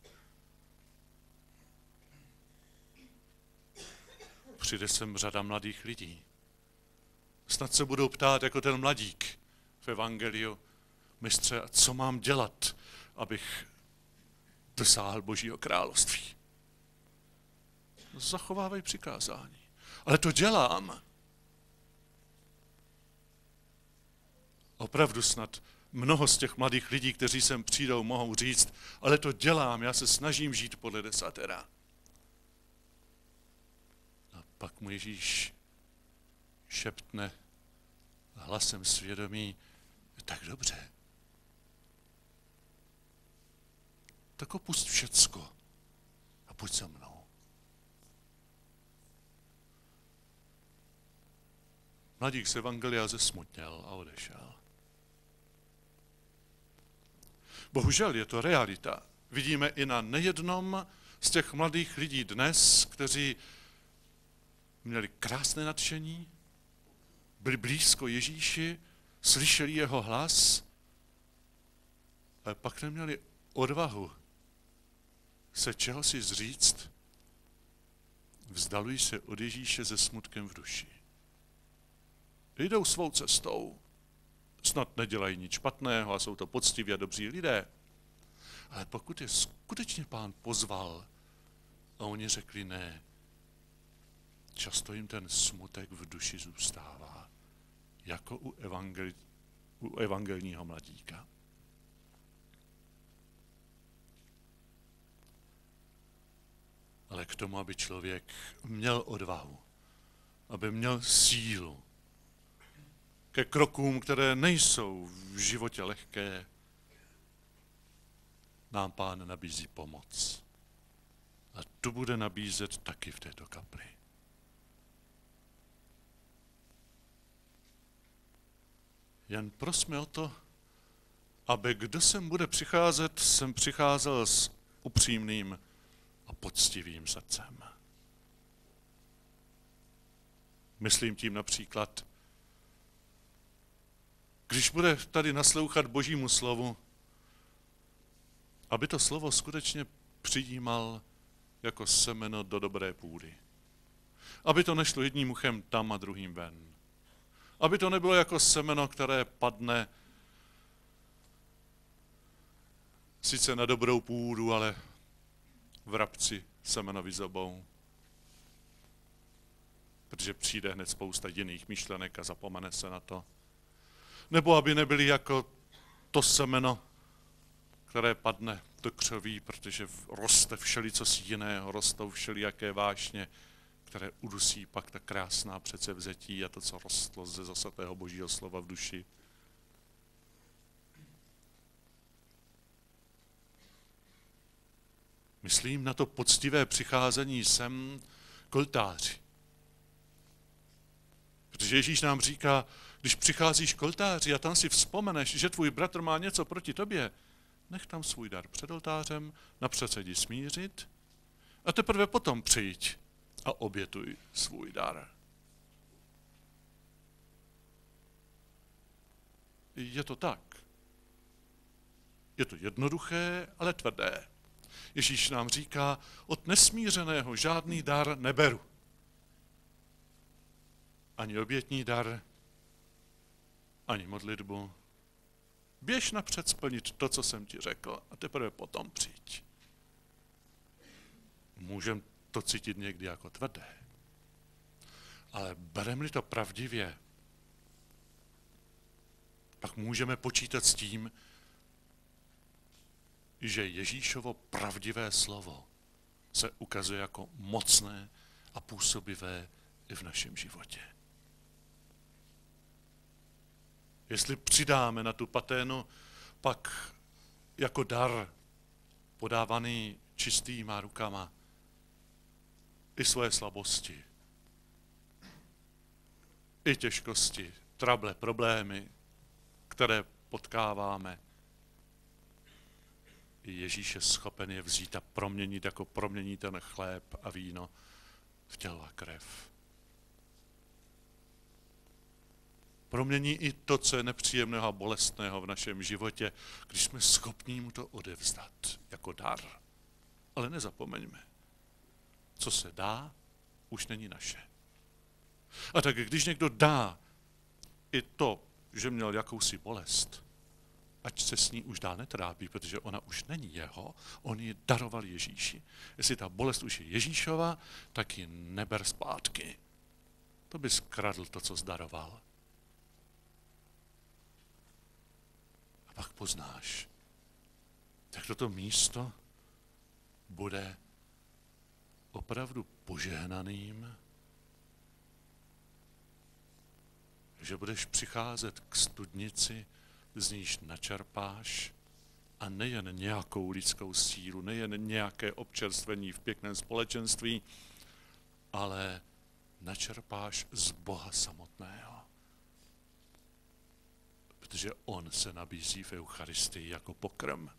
Přijde sem řada mladých lidí. Snad se budou ptát jako ten mladík v evangeliu: mistře, co mám dělat, abych dosáhl Božího království? Zachovávej přikázání. Ale to dělám. Opravdu snad mnoho z těch mladých lidí, kteří sem přijdou, mohou říct: ale to dělám, já se snažím žít podle desatera. A pak mu Ježíš šeptne hlasem svědomí: tak dobře. tak opusť všecko a pojď se mnou. Mladík z evangelia zesmutněl a odešel. Bohužel je to realita. Vidíme i na nejednom z těch mladých lidí dnes, kteří měli krásné nadšení, byli blízko Ježíši, slyšeli jeho hlas, ale pak neměli odvahu se čeho si zříct, vzdalují se od Ježíše se smutkem v duši. Jdou svou cestou, snad nedělají nic špatného a jsou to poctiví a dobří lidé, ale pokud je skutečně Pán pozval a oni řekli ne, často jim ten smutek v duši zůstává, jako u, evangel, u evangelního mladíka. Ale k tomu, aby člověk měl odvahu, aby měl sílu ke krokům, které nejsou v životě lehké, nám Pán nabízí pomoc. A tu bude nabízet taky v této kapli. Jen prosme o to, aby kdo sem bude přicházet, sem přicházel s upřímným a poctivým srdcem. Myslím tím například, když bude tady naslouchat Božímu slovu, aby to slovo skutečně přijímal jako semeno do dobré půdy. Aby to nešlo jedním uchem tam a druhým ven. Aby to nebylo jako semeno, které padne sice na dobrou půdu, ale vrabci semeno vyzobou. Protože přijde hned spousta jiných myšlenek a zapomene se na to. Nebo aby nebyli jako to semeno, které padne do křoví, protože roste všelicosi jiného, rostou všelijaké vášně, které udusí pak ta krásná předsevzetí a to, co rostlo ze zasatého Božího slova v duši. Myslím na to poctivé přicházení sem k oltáři. Protože Ježíš nám říká, když přicházíš k oltáři a tam si vzpomeneš, že tvůj bratr má něco proti tobě, nech tam svůj dar před oltářem, napřed se jdi smířit a teprve potom přijď a obětuj svůj dar. Je to tak. Je to jednoduché, ale tvrdé. Ježíš nám říká, od nesmířeného žádný dar neberu. Ani obětní dar, ani modlitbu. Běž napřed splnit to, co jsem ti řekl, a teprve potom přijď. Můžeme to cítit někdy jako tvrdé. Ale bereme-li to pravdivě, pak můžeme počítat s tím, že Ježíšovo pravdivé slovo se ukazuje jako mocné a působivé i v našem životě. Jestli přidáme na tu paténu pak jako dar podávaný čistýma rukama i svoje slabosti, i těžkosti, trable, problémy, které potkáváme, i Ježíš je schopen je vzít a proměnit, jako promění ten chléb a víno v tělo a krev. Promění i to, co je nepříjemného a bolestného v našem životě, když jsme schopní mu to odevzdat jako dar. Ale nezapomeňme, co se dá, už není naše. A tak když někdo dá i to, že měl jakousi bolest, ať se s ní už dál netrápí, protože ona už není jeho, on ji daroval Ježíši. Jestli ta bolest už je Ježíšova, tak ji neber zpátky. To by skradl to, co zdaroval. A pak poznáš, tak toto místo bude opravdu požehnaným, že budeš přicházet k studnici, z níž načerpáš a nejen nějakou lidskou sílu, nejen nějaké občerstvení v pěkném společenství, ale načerpáš z Boha samotného. Protože on se nabízí v Eucharistii jako pokrm.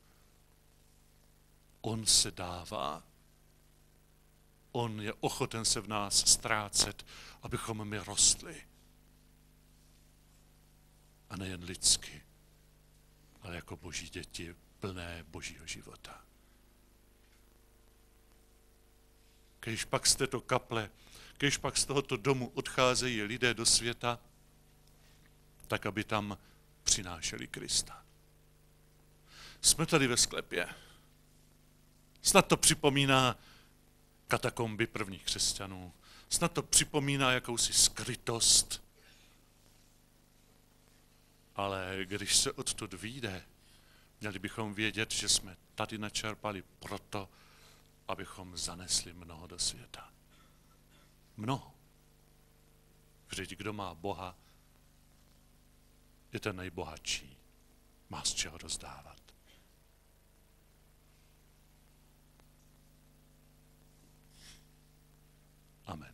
On se dává. On je ochoten se v nás ztrácet, abychom my rostli. A nejen lidsky, ale jako boží děti plné božího života. Když pak z této kaple, když pak z tohoto domu odcházejí lidé do světa, tak aby tam přinášeli Krista. Jsme tady ve sklepě. Snad to připomíná katakomby prvních křesťanů. Snad to připomíná jakousi skrytost. Ale když se odtud vyjde, měli bychom vědět, že jsme tady načerpali proto, abychom zanesli mnoho do světa. Mnoho. Vždyť kdo má Boha, je ten nejbohatší. Má z čeho rozdávat. Amen.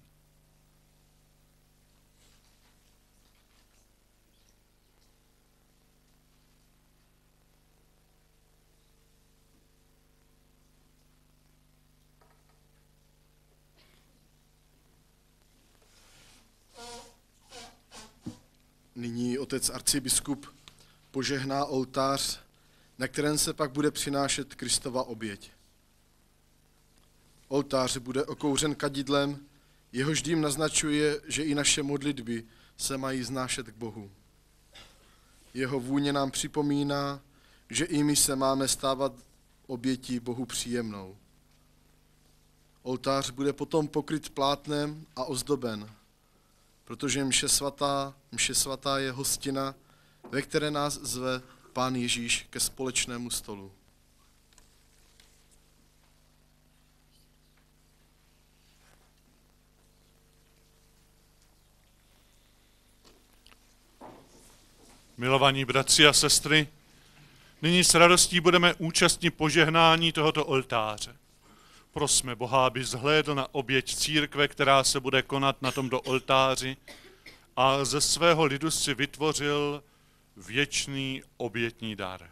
Nyní otec arcibiskup požehná oltář, na kterém se pak bude přinášet Kristova oběť. Oltář bude okouřen kadidlem, jehož dým naznačuje, že i naše modlitby se mají znášet k Bohu. Jeho vůně nám připomíná, že i my se máme stávat obětí Bohu příjemnou. Oltář bude potom pokryt plátnem a ozdoben, protože mše svatá, mše svatá je hostina, ve které nás zve Pán Ježíš ke společnému stolu.
Milovaní bratři a sestry, nyní s radostí budeme účastní požehnání tohoto oltáře. Prosme Boha, aby zhlédl na oběť církve, která se bude konat na tomto oltáři a ze svého lidu si vytvořil věčný obětní dar.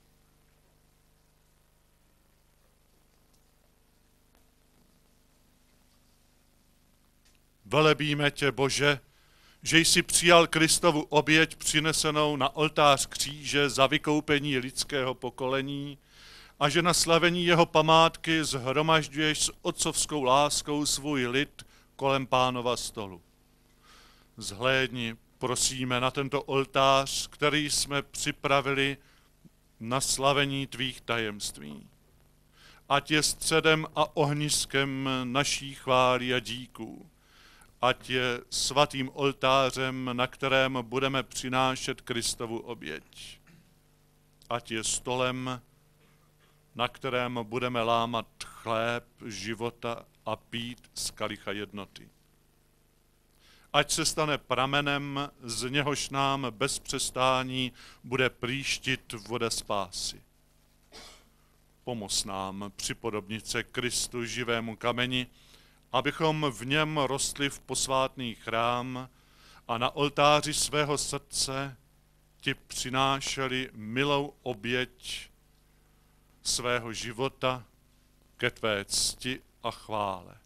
Velebíme tě, Bože, že jsi přijal Kristovu oběť přinesenou na oltář kříže za vykoupení lidského pokolení a že na slavení jeho památky zhromažďuješ s otcovskou láskou svůj lid kolem Pánova stolu. Zhlédni, prosíme, na tento oltář, který jsme připravili na slavení tvých tajemství. Ať je středem a ohniskem naší chvály a díků. Ať je svatým oltářem, na kterém budeme přinášet Kristovu oběť. Ať je stolem, na kterém budeme lámat chléb života a pít z kalicha jednoty. Ať se stane pramenem, z něhož nám bez přestání bude prýštit voda spásy. Pomoz nám připodobnit se Kristu živému kameni, abychom v něm rostli v posvátný chrám a na oltáři svého srdce ti přinášeli milou oběť svého života ke tvé cti a chvále.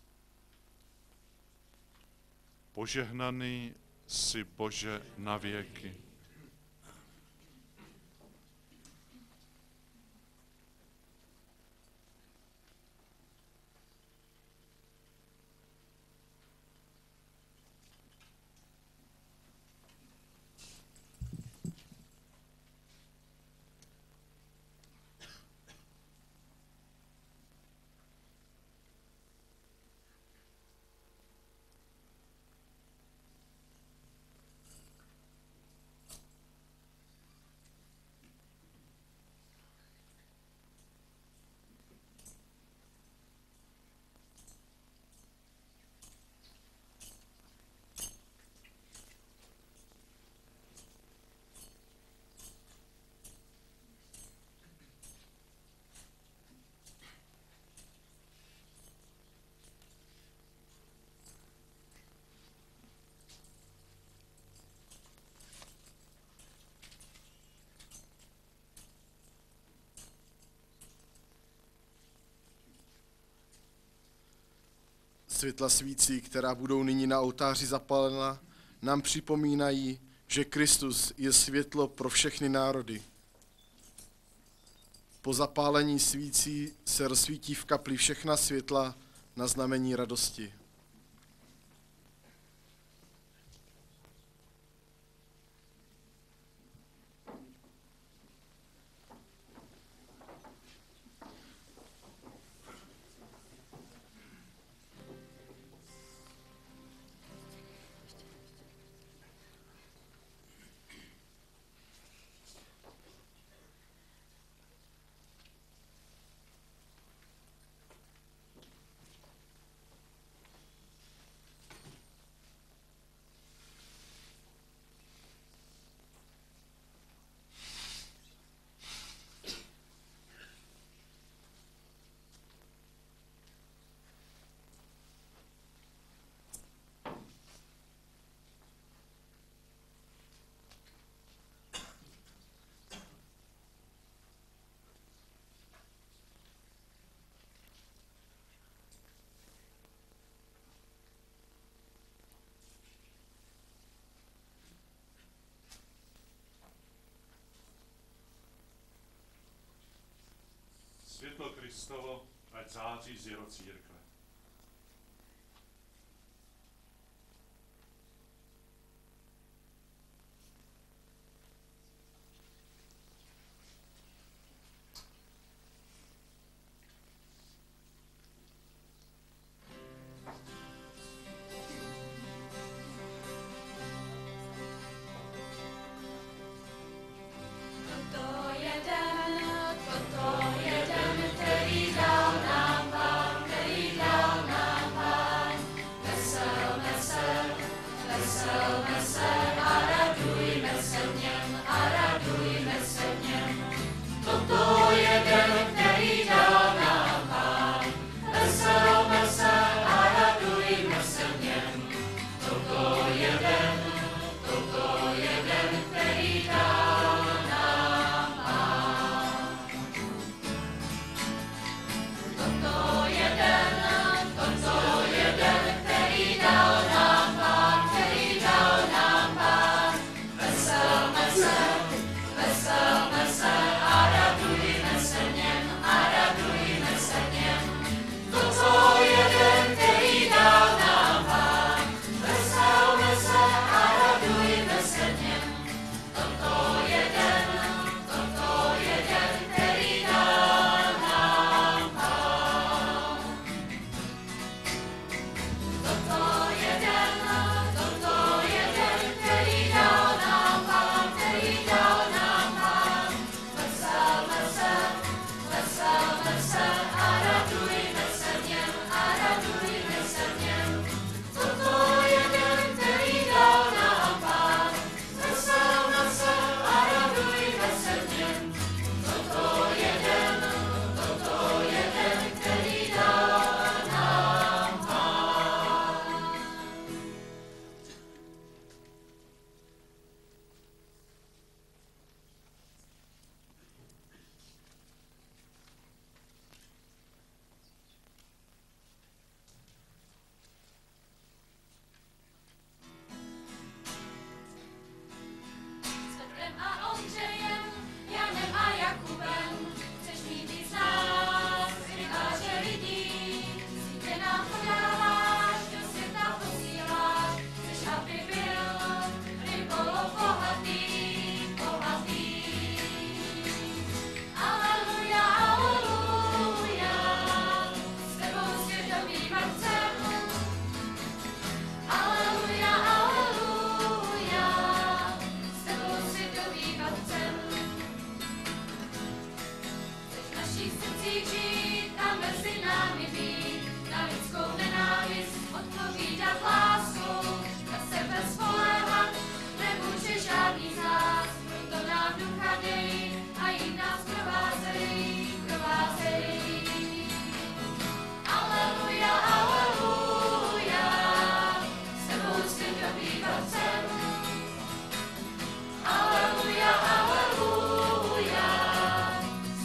Požehnaný jsi, Bože, na věky.
Světla svící, která budou nyní na oltáři zapálena, nám připomínají, že Kristus je světlo pro všechny národy. Po zapálení svící se rozsvítí v kapli všechna světla na znamení radosti.
Světlo Kristovo, ať září z jeho církve.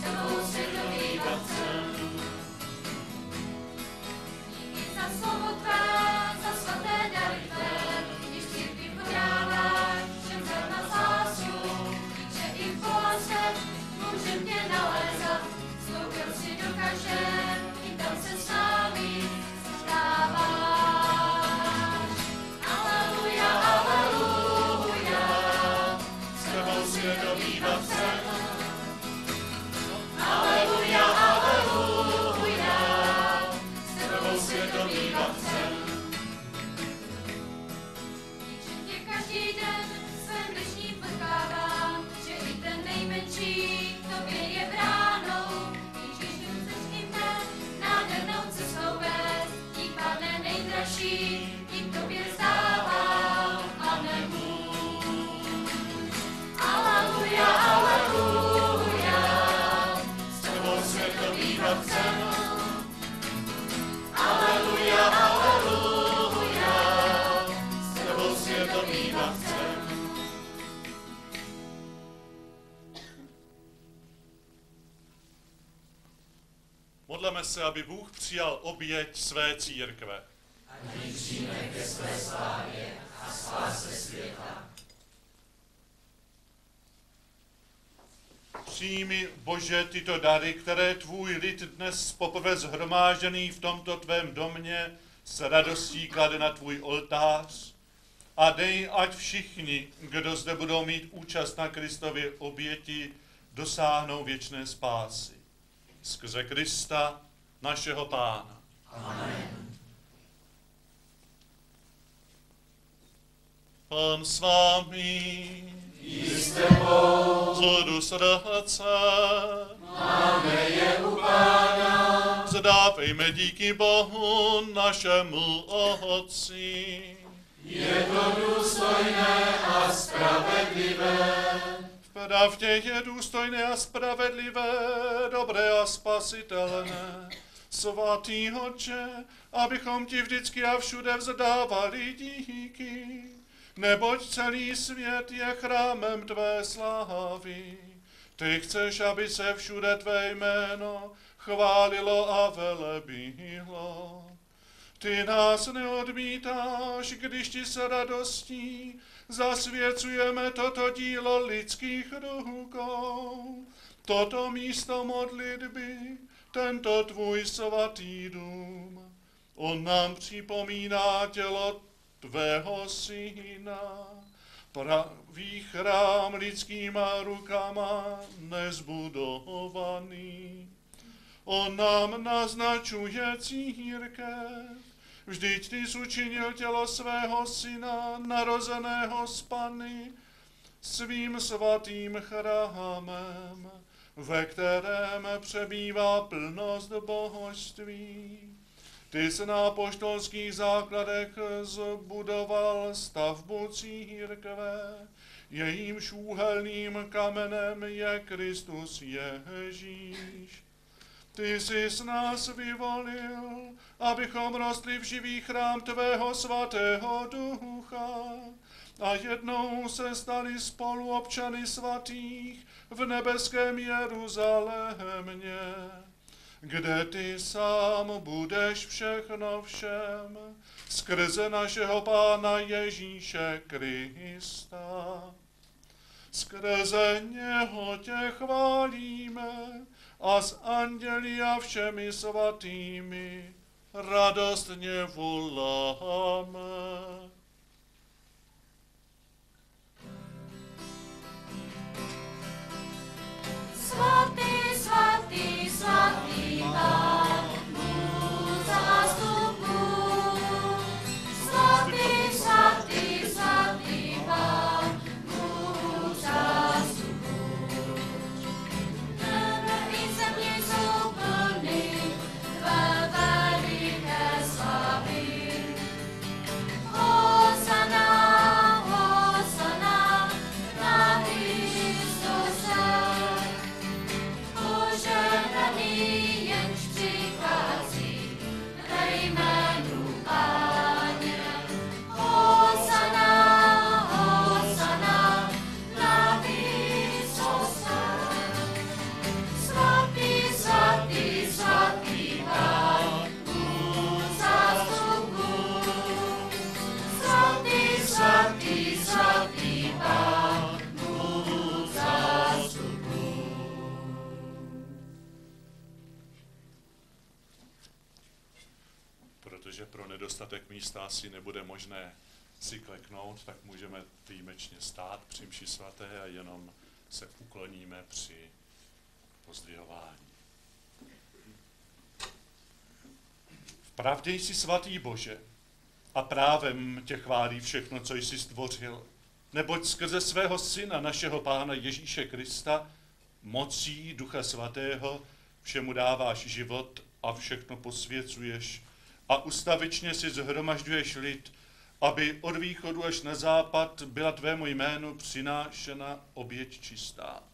Slovo tvé
Modleme se, aby Bůh přijal oběť své církve.
Ať ji přijme ke své slávě a spáse světa.
Přijmi, Bože, tyto dary, které tvůj lid dnes poprvé shromážený v tomto tvém domě s radostí klade na tvůj oltář a dej, ať všichni, kdo zde budou mít účast na Kristově oběti, dosáhnou věčné spásy. Skrze Krista, našeho Pána.
Amen.
Pán s vámi.
Jste Bůh.
Zhodu srdce.
Máme je u Pána.
Předávejme díky Bohu našemu Otci.
Je to důstojné a spravedlivé.
V pravdě je důstojné a spravedlivé, dobré a spasitelné. Svatý Otče, abychom ti vždycky a všude vzdávali díky, neboť celý svět je chrámem tvé slávy. Ty chceš, aby se všude tvé jméno chválilo a velebilo. Ty nás neodmítáš, když ti s radostí zasvěcujeme toto dílo lidských rukou, toto místo modlitby, tento tvůj svatý dům. On nám připomíná tělo tvého syna, pravý chrám lidskýma rukama nezbudovaný. On nám naznačuje církev, vždyť ty jsi učinil tělo svého syna, narozeného z Panny, svým svatým chrámem, ve kterém přebývá plnost božství. Ty jsi na apoštolských základech zbudoval stavbu církve, jejímž úhelným kamenem je Kristus Ježíš. Ty jsi z nás vyvolil, abychom rostli v živý chrám tvého svatého ducha a jednou se stali spoluobčany svatých v nebeském Jeruzalémě, kde ty sám budeš všechno všem skrze našeho Pána Ježíše Krista. Skrze něho tě chválíme a s anděli a všemi svatými radostně voláme.
Svatý, svatý, svatý Pán, Bůh zástupů. Svatý, svatý, svatý Pán, Bůh zástupů. Nebe i země jsou plny tvé veliké slávy. Hosana, hosana, na Kristuse. Požehnaný, jenž přichází ve jménu Páně. Hosana, hosana, na Kristuse. Svatý, svatý, svatý Pán, Bůh zástupů. Svatý, svatý, svatý Pán, Bůh zástupů.
Protože pro nedostatek místa asi nebude možné si kleknout, tak můžeme výjimečně stát při mši svaté a jenom se ukloníme při pozdvihování. Vpravdě jsi svatý Bože a právem tě chválí všechno, co jsi stvořil, neboť skrze svého syna, našeho Pána Ježíše Krista, mocí Ducha Svatého všemu dáváš život a všechno posvěcuješ a ustavičně si zhromažďuješ lid, aby od východu až na západ byla tvému jménu přinášena oběť čistá.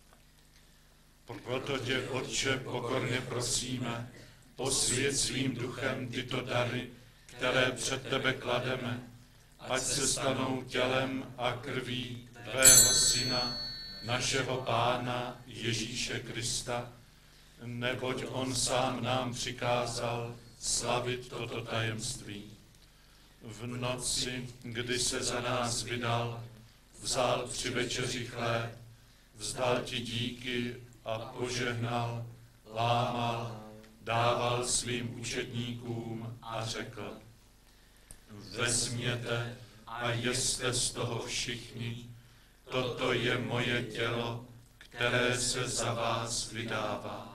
Proto tě, Otče, pokorně prosíme, posvěť svým duchem tyto dary, které před tebe klademe, ať se stanou tělem a krví tvého Syna, našeho Pána Ježíše Krista, neboť on sám nám přikázal slavit toto tajemství. V noci, kdy se za nás vydal, vzal při večeři chléb, vzdal ti díky a požehnal, lámal, dával svým učedníkům a řekl: vezměte a jeste z toho všichni, toto je moje tělo, které se za vás vydává.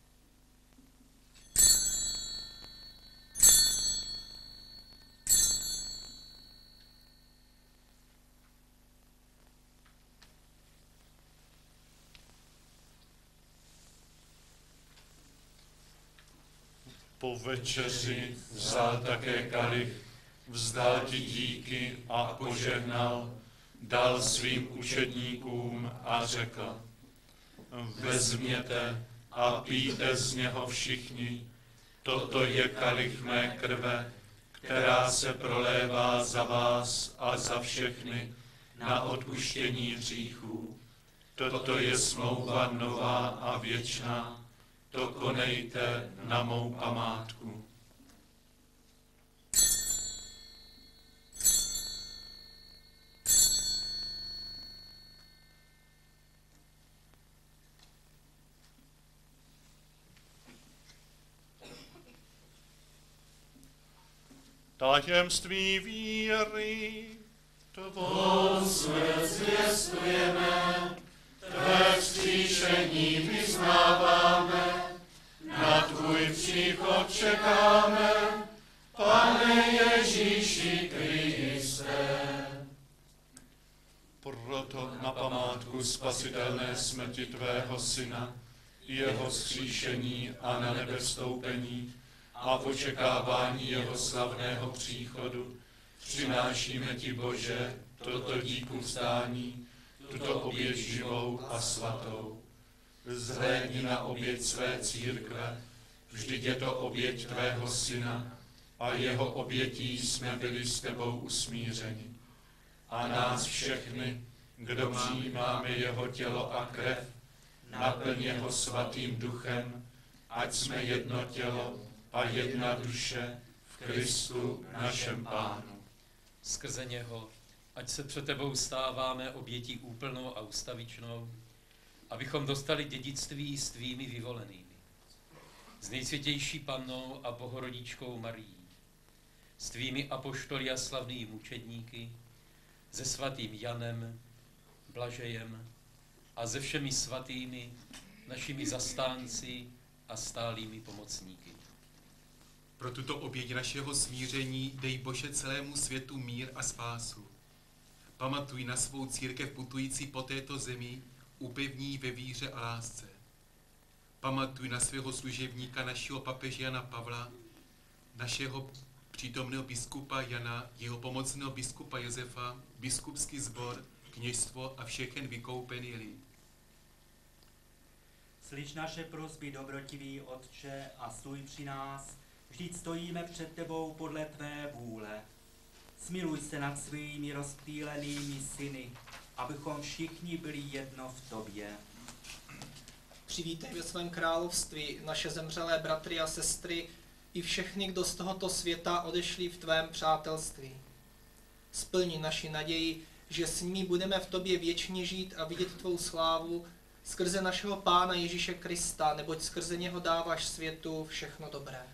Po večeři vzal také kalich, vzdal ti díky a požehnal, dal svým učedníkům a řekl: vezměte a pijte z něho všichni, toto je kalich mé krve, která se prolévá za vás a za všechny na odpuštění hříchů. Toto je smlouva nová a věčná, to konejte na mou památku. Tajemství víry, tvou smrt zvěstujeme, tvé vzkříšení vyznáváme, na tvůj příchod čekáme, Pane Ježíši Kriste. Proto na památku spasitelné smrti tvého syna, jeho vzkříšení a na nebe vstoupení a v očekávání jeho slavného příchodu přinášíme ti, Bože, toto díku vzdání, tuto oběť živou a svatou. Zhlédni na oběť své církve, vždyť je to oběť tvého syna a jeho obětí jsme byli s tebou usmířeni. A nás všechny, kdo přijímáme jeho tělo a krev, naplň jeho svatým duchem, ať jsme jedno tělo a jedna duše v Kristu našem Pánu.
Skrze něho, ať se před tebou stáváme obětí úplnou a ustavičnou, abychom dostali dědictví s tvými vyvolenými. S nejsvětější Pannou a Bohorodičkou Marií, s tvými apoštoly a slavnými mučedníky, se svatým Janem, Blažejem a se všemi svatými, našimi zastánci a stálými pomocníky.
Pro tuto oběť našeho smíření dej, Bože, celému světu mír a spásu. Pamatuj na svou církev putující po této zemi, upevní ve víře a lásce. Pamatuj na svého služebníka, našeho papeže Jana Pavla, našeho přítomného biskupa Jana, jeho pomocného biskupa Josefa, biskupský sbor, kněžstvo a všechen vykoupený lid.
Slyš naše prosby, dobrotivý Otče, a stůj při nás, vždyť stojíme před tebou podle tvé vůle. Smiluj se nad svými rozptýlenými syny, abychom všichni byli jedno v tobě.
Přivítej ve svém království naše zemřelé bratry a sestry i všechny, kdo z tohoto světa odešli v tvém přátelství. Splni naši naději, že s nimi budeme v tobě věčně žít a vidět tvou slávu skrze našeho Pána Ježíše Krista, neboť skrze něho dáváš světu všechno dobré.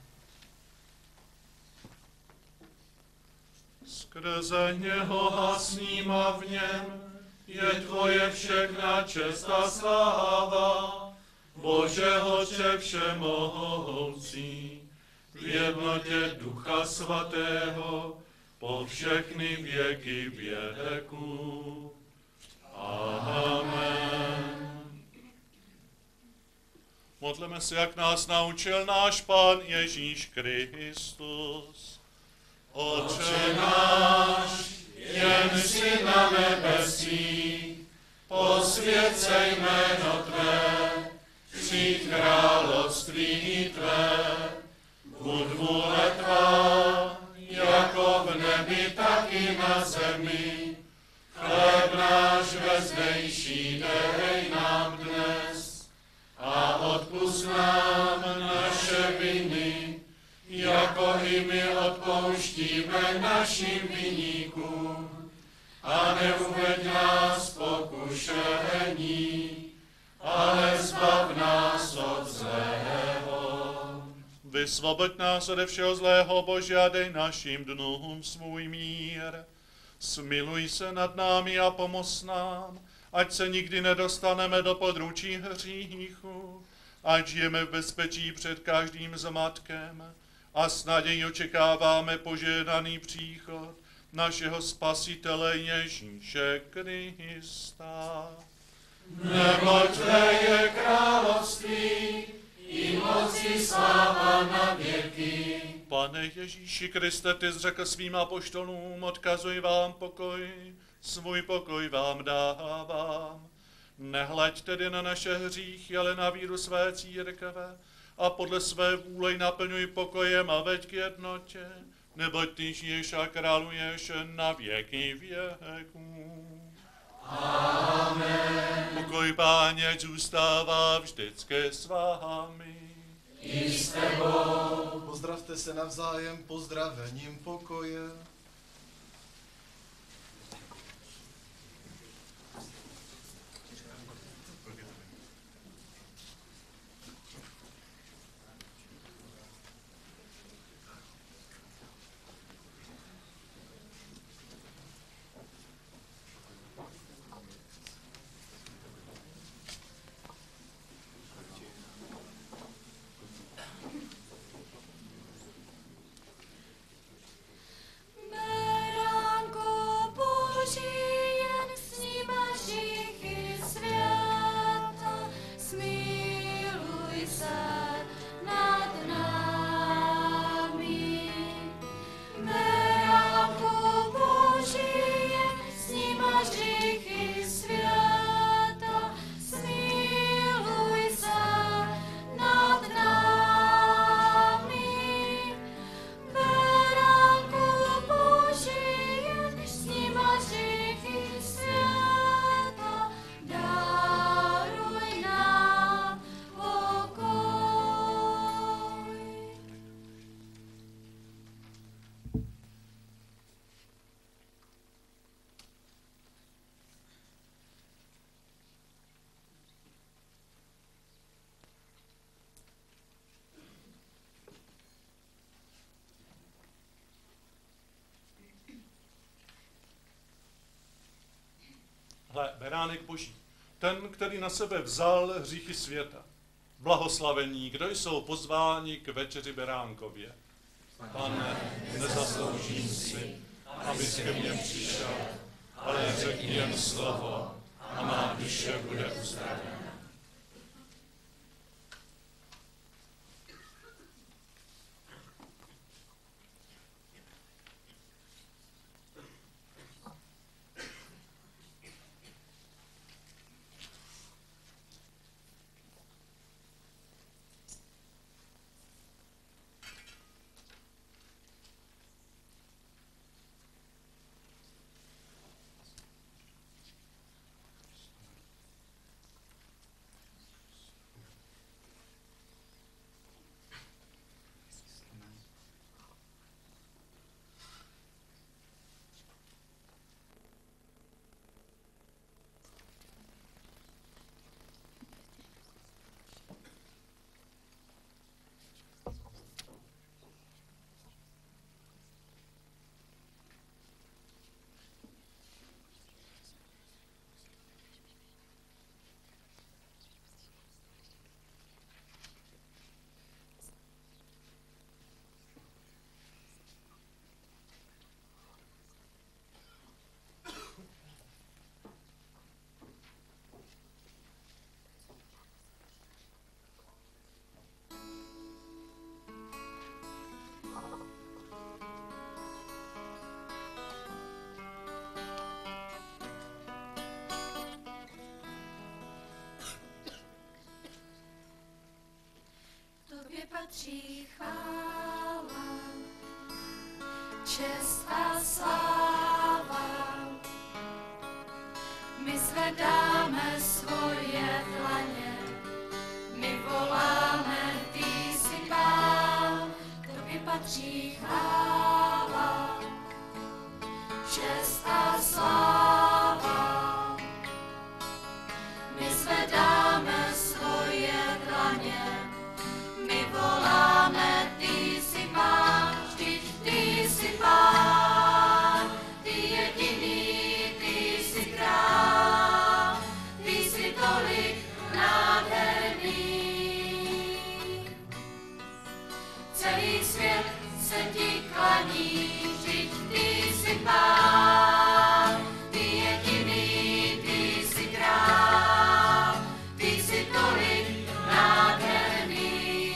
Skrze něho a s ním a v něm je tvoje všechna čest a sláva, Bože Otče všemohoucí, v jednotě Ducha Svatého, po všechny věky věků. Amen. Modleme se, jak nás naučil náš Pán Ježíš Kristus. Otče náš, jen si na nebesích, posvěcej jméno Tvé, přijď království Tvé, buď vůle Tvá, jako v nebi, tak i na zemi. Chléb náš vezdejší dej nám dnes a odpusť Odpusť nám naše viny, jako i my odpouštíme našim viníkům. A neuveď nás pokušení, ale zbav nás od zlého. Vysvoboď nás ode všeho zlého, Bože, a dej našim dnům svůj mír. Smiluj se nad námi a pomoz nám, ať se nikdy nedostaneme do područí hříchu, ať žijeme v bezpečí před každým zmatkem a s nadějí očekáváme požehnaný příchod našeho Spasitele Ježíše Krista. Neboť tvé je království, i moci sláva na věky. Pane Ježíši Kriste, ty jsi řekl svým apoštolům, odkazuj vám pokoj, svůj pokoj vám dávám. Nehleď tedy na naše hříchy, ale na víru své církve a podle své vůle naplňuj pokojem a veď k jednotě, neboť ty žiješ a králuješ na věky věků. Amen. Pokoj Páně zůstává vždycky s vámi.
I s tebou. Pozdravte se navzájem pozdravením pokoje.
Hle, beránek Boží, ten, který na sebe vzal hříchy světa. Blahoslavení, kdo jsou pozváni k večeři beránkově. Pane, nezasloužím si, abys ke mně přišel, ale řekni jen slovo a má duše bude uzdravena.
Patří chvála, čest a sláva. My zvedáme svoje dlaně, my voláme patří chvála, čest a sláva. My zvedáme svoje dlaně, my voláme, ty jsi Pán, vždyť ty jsi Pán, ty jediný, ty jsi král, ty jsi tolik nádherný. Celý svět se ti klaní, vždyť ty jsi Pán, ty jediný, ty jsi král, ty jsi tolik nádherný.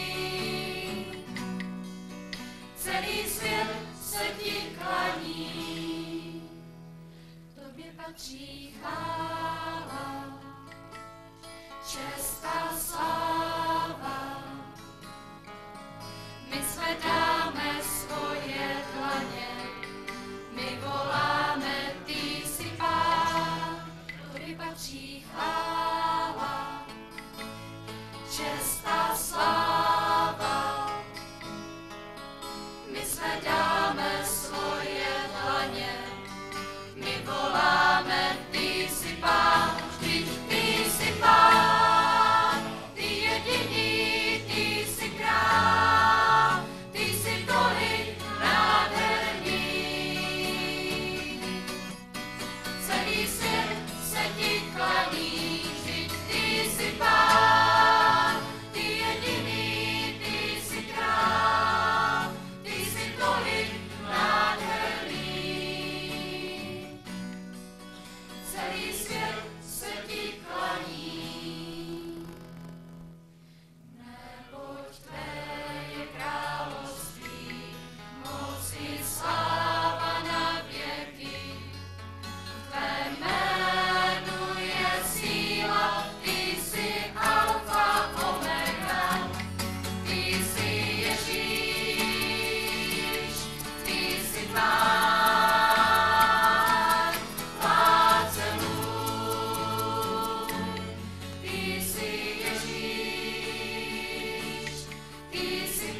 Celý svět se ti klaní, tobě patří chvála, čest a sláva. My zvedáme svoje dlaně, my voláme, ty jsi Pán, tobě patří chvála, čest a sláva. My zvedáme svoje dlaně, my voláme, ty jsi Pán, vždyť ty jsi Pán, ty jediný, ty jsi král, ty jsi tolik nádherný. Celý svět se ti klaní, vždyť ty jsi Pán, ty jediný, ty jsi král, ty jsi tolik nádherný. Celý svět se ti klaní, neboť tvé je království, moc i sláva na věky. V tvém jménu je síla, ty jsi alfa omega, ty jsi Ježíš, ty jsi Pán, Vládce můj, ty jsi Ježíš, ty jsi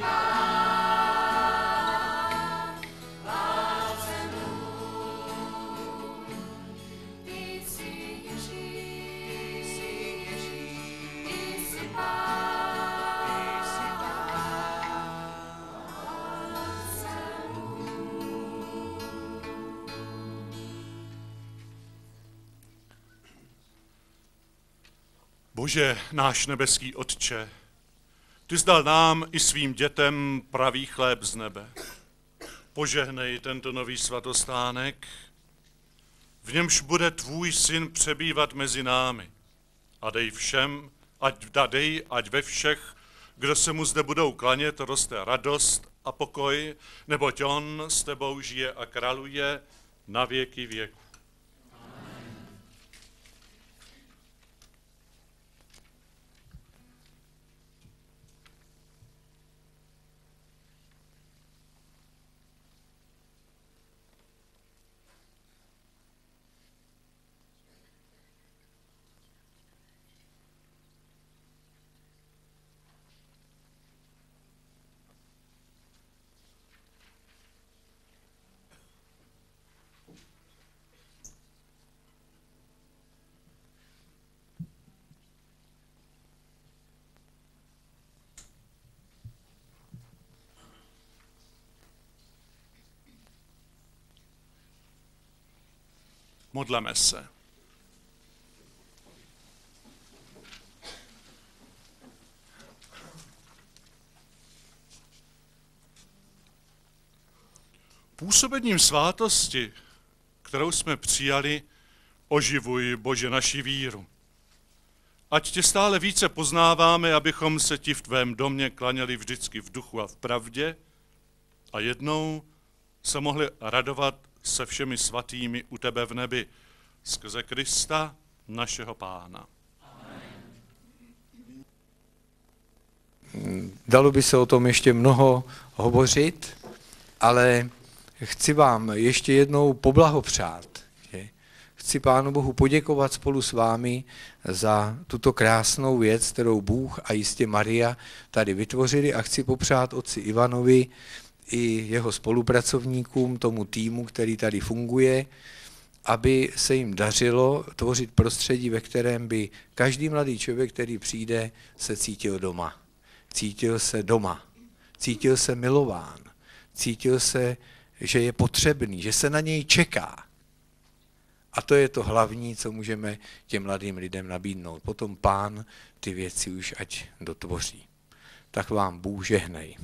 Pán, Vládce můj, ty jsi Ježíš, ty jsi Pán, Vládce
Bože, náš nebeský Otče, ty jsi dal nám i svým dětem pravý chléb z nebe. Požehnej tento nový svatostánek, v němž bude tvůj syn přebývat mezi námi. A dej všem, ať, dej, ať ve všech, kdo se mu zde budou klanět, roste radost a pokoj, neboť on s tebou žije a králuje na věky věku. Modleme se. Působením svátosti, kterou jsme přijali, oživuj, Bože, naši víru. Ať tě stále více poznáváme, abychom se ti v tvém domě klaněli vždycky v duchu a v pravdě a jednou se mohli radovat se všemi svatými u tebe v nebi skrze Krista, našeho Pána.
Dalo by se o tom ještě mnoho hovořit, ale chci vám ještě jednou poblahopřát. Chci Pánu Bohu poděkovat spolu s vámi za tuto krásnou věc, kterou Bůh a jistě Maria tady vytvořili, a chci popřát otci Ivanovi, i jeho spolupracovníkům, tomu týmu, který tady funguje, aby se jim dařilo tvořit prostředí, ve kterém by každý mladý člověk, který přijde, se cítil doma. Cítil se doma. Cítil se milován. Cítil se, že je potřebný, že se na něj čeká. A to je to hlavní, co můžeme těm mladým lidem nabídnout. Potom Pán ty věci už ať dotvoří. Tak vám Bůh žehnej.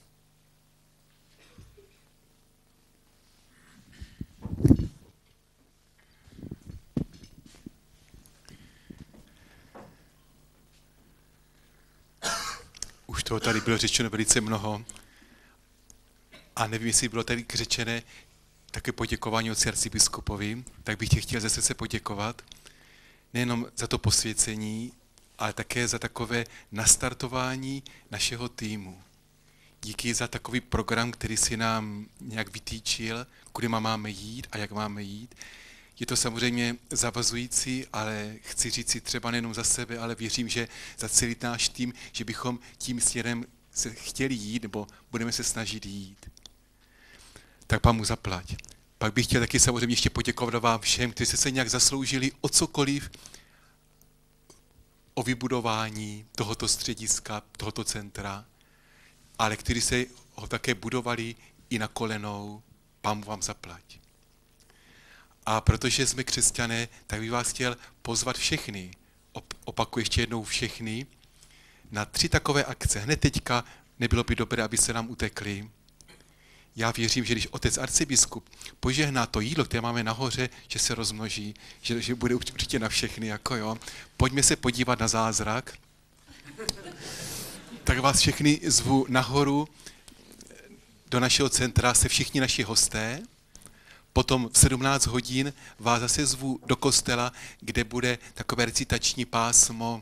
Už toho tady bylo řečeno velice mnoho. A nevím, jestli bylo tady řečené také poděkování od arcibiskupovi, tak bych tě chtěl ze srdce poděkovat. Nejenom za to posvěcení, ale také za takové nastartování našeho týmu. Díky za takový program, který si nám nějak vytýčil, kudy máme jít a jak máme jít. Je to samozřejmě zavazující, ale chci říct si třeba nejenom za sebe, ale věřím, že za celý náš tým, že bychom tím směrem se chtěli jít, nebo budeme se snažit jít. Tak Pán mu zaplať. Pak bych chtěl taky samozřejmě ještě poděkovat vám všem, kteří se nějak zasloužili o cokoliv, o vybudování tohoto střediska, tohoto centra, ale kteří se ho také budovali i na kolenou. Pán mu vám zaplať. A protože jsme křesťané, tak bych vás chtěl pozvat všechny, opakuji ještě jednou všechny, na tři takové akce. Hned teďka nebylo by dobré, aby se nám utekli. Já věřím, že když otec arcibiskup požehná to jídlo, které máme nahoře, že se rozmnoží, že, že bude určitě na všechny, jako jo. Pojďme se podívat na zázrak. Tak vás všechny zvu nahoru do našeho centra, se všichni naši hosté. Potom v sedmnáct hodin vás zase zvu do kostela, kde bude takové recitační pásmo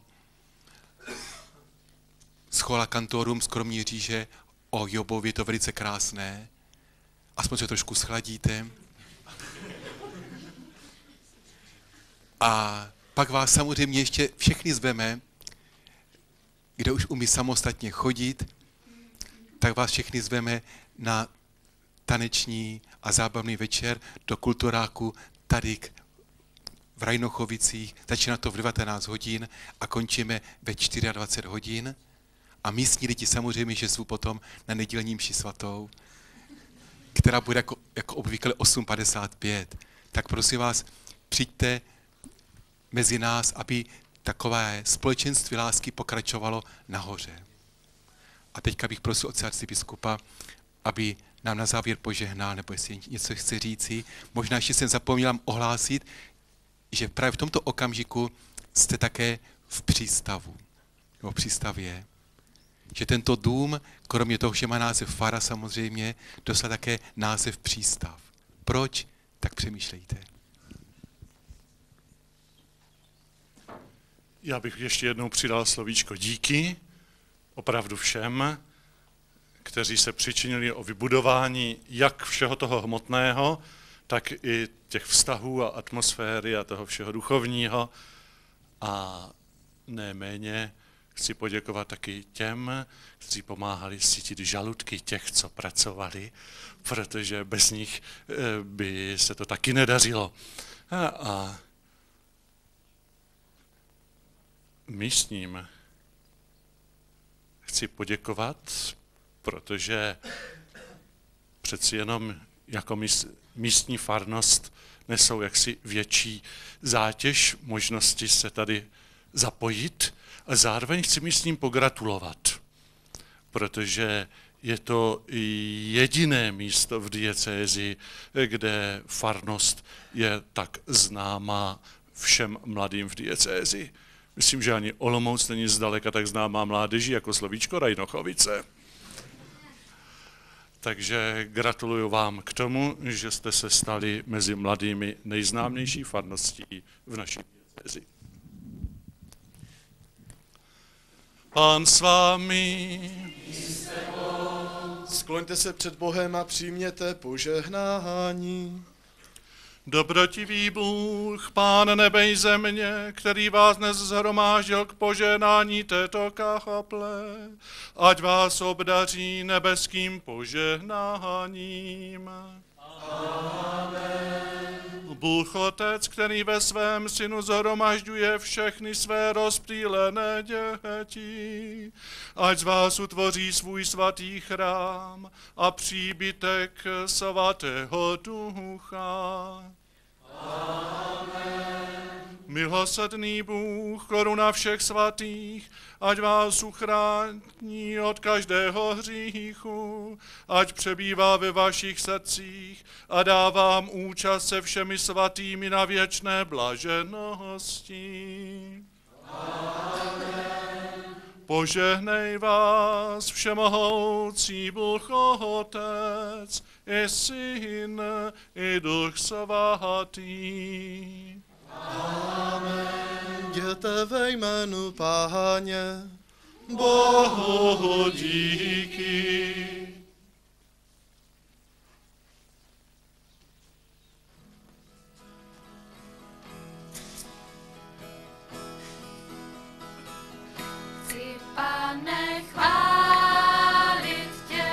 Schola Cantorum z Kroměříže o Jobovi, je to velice krásné. Aspoň se trošku schladíte. A pak vás samozřejmě ještě všechny zveme, kde už umí samostatně chodit, tak vás všechny zveme na taneční a zábavný večer do kulturáku tady v Rajnochovicích. Začíná to v devatenáct hodin a končíme ve dvacet čtyři hodin. A místní lidi samozřejmě, že zvu potom na nedělní mši svatou, která bude jako, jako obvykle osm padesát pět. Tak prosím vás, přijďte mezi nás, aby takové společenství lásky pokračovalo nahoře. A teďka bych prosil otce arcibiskupa, aby nám na závěr požehnal, nebo jestli něco chce říci. Možná ještě jsem zapomněl ohlásit, že právě v tomto okamžiku jste také v přístavu, nebo v přístavě. Že tento dům, kromě toho, že má název fara samozřejmě, dostal také název přístav. Proč? Tak přemýšlejte.
Já bych ještě jednou přidal slovíčko díky, opravdu všem, kteří se přičinili o vybudování jak všeho toho hmotného, tak i těch vztahů a atmosféry a toho všeho duchovního. A neméně chci poděkovat taky těm, kteří pomáhali cítit žaludky těch, co pracovali, protože bez nich by se to taky nedařilo. A, a místním chci poděkovat, protože přeci jenom jako místní farnost nesou jaksi větší zátěž, možnosti se tady zapojit, a zároveň chci místním pogratulovat, protože je to jediné místo v diecézi, kde farnost je tak známá všem mladým v diecézi. Myslím, že ani Olomouc není zdaleka tak známá mládeži jako slovíčko Rajnochovice. Takže gratuluju vám k tomu, že jste se stali mezi mladými nejznámější farností v naší diecézi. Pán s vámi.
Skloňte se před Bohem a přijměte požehnání.
Dobrotivý Bůh, Pán nebe i země, který vás dnes zhromáždil k požehnání této kaple, ať vás obdaří nebeským požehnáním. Amen. Bůh Otec, který ve svém Synu zhromažďuje všechny své rozptýlené děti, ať z vás utvoří svůj svatý chrám a příbytek svatého Ducha. Amen. Milosrdný Bůh, koruna všech svatých, ať vás uchrání od každého hříchu, ať přebývá ve vašich srdcích a dá vám účast se všemi svatými na věčné blaženosti. Amen. Požehnej vás všemohoucí Bůh Otec, i Syn, i Duch Svatý.
Amen. Jděte ve jménu Páně.
Bohu díky.
Chci, Pane, chválit tě,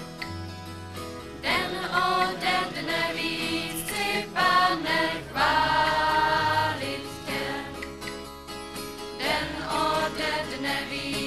den ode dne víc. Chci, Pane, chválit tě, den ode dne víc.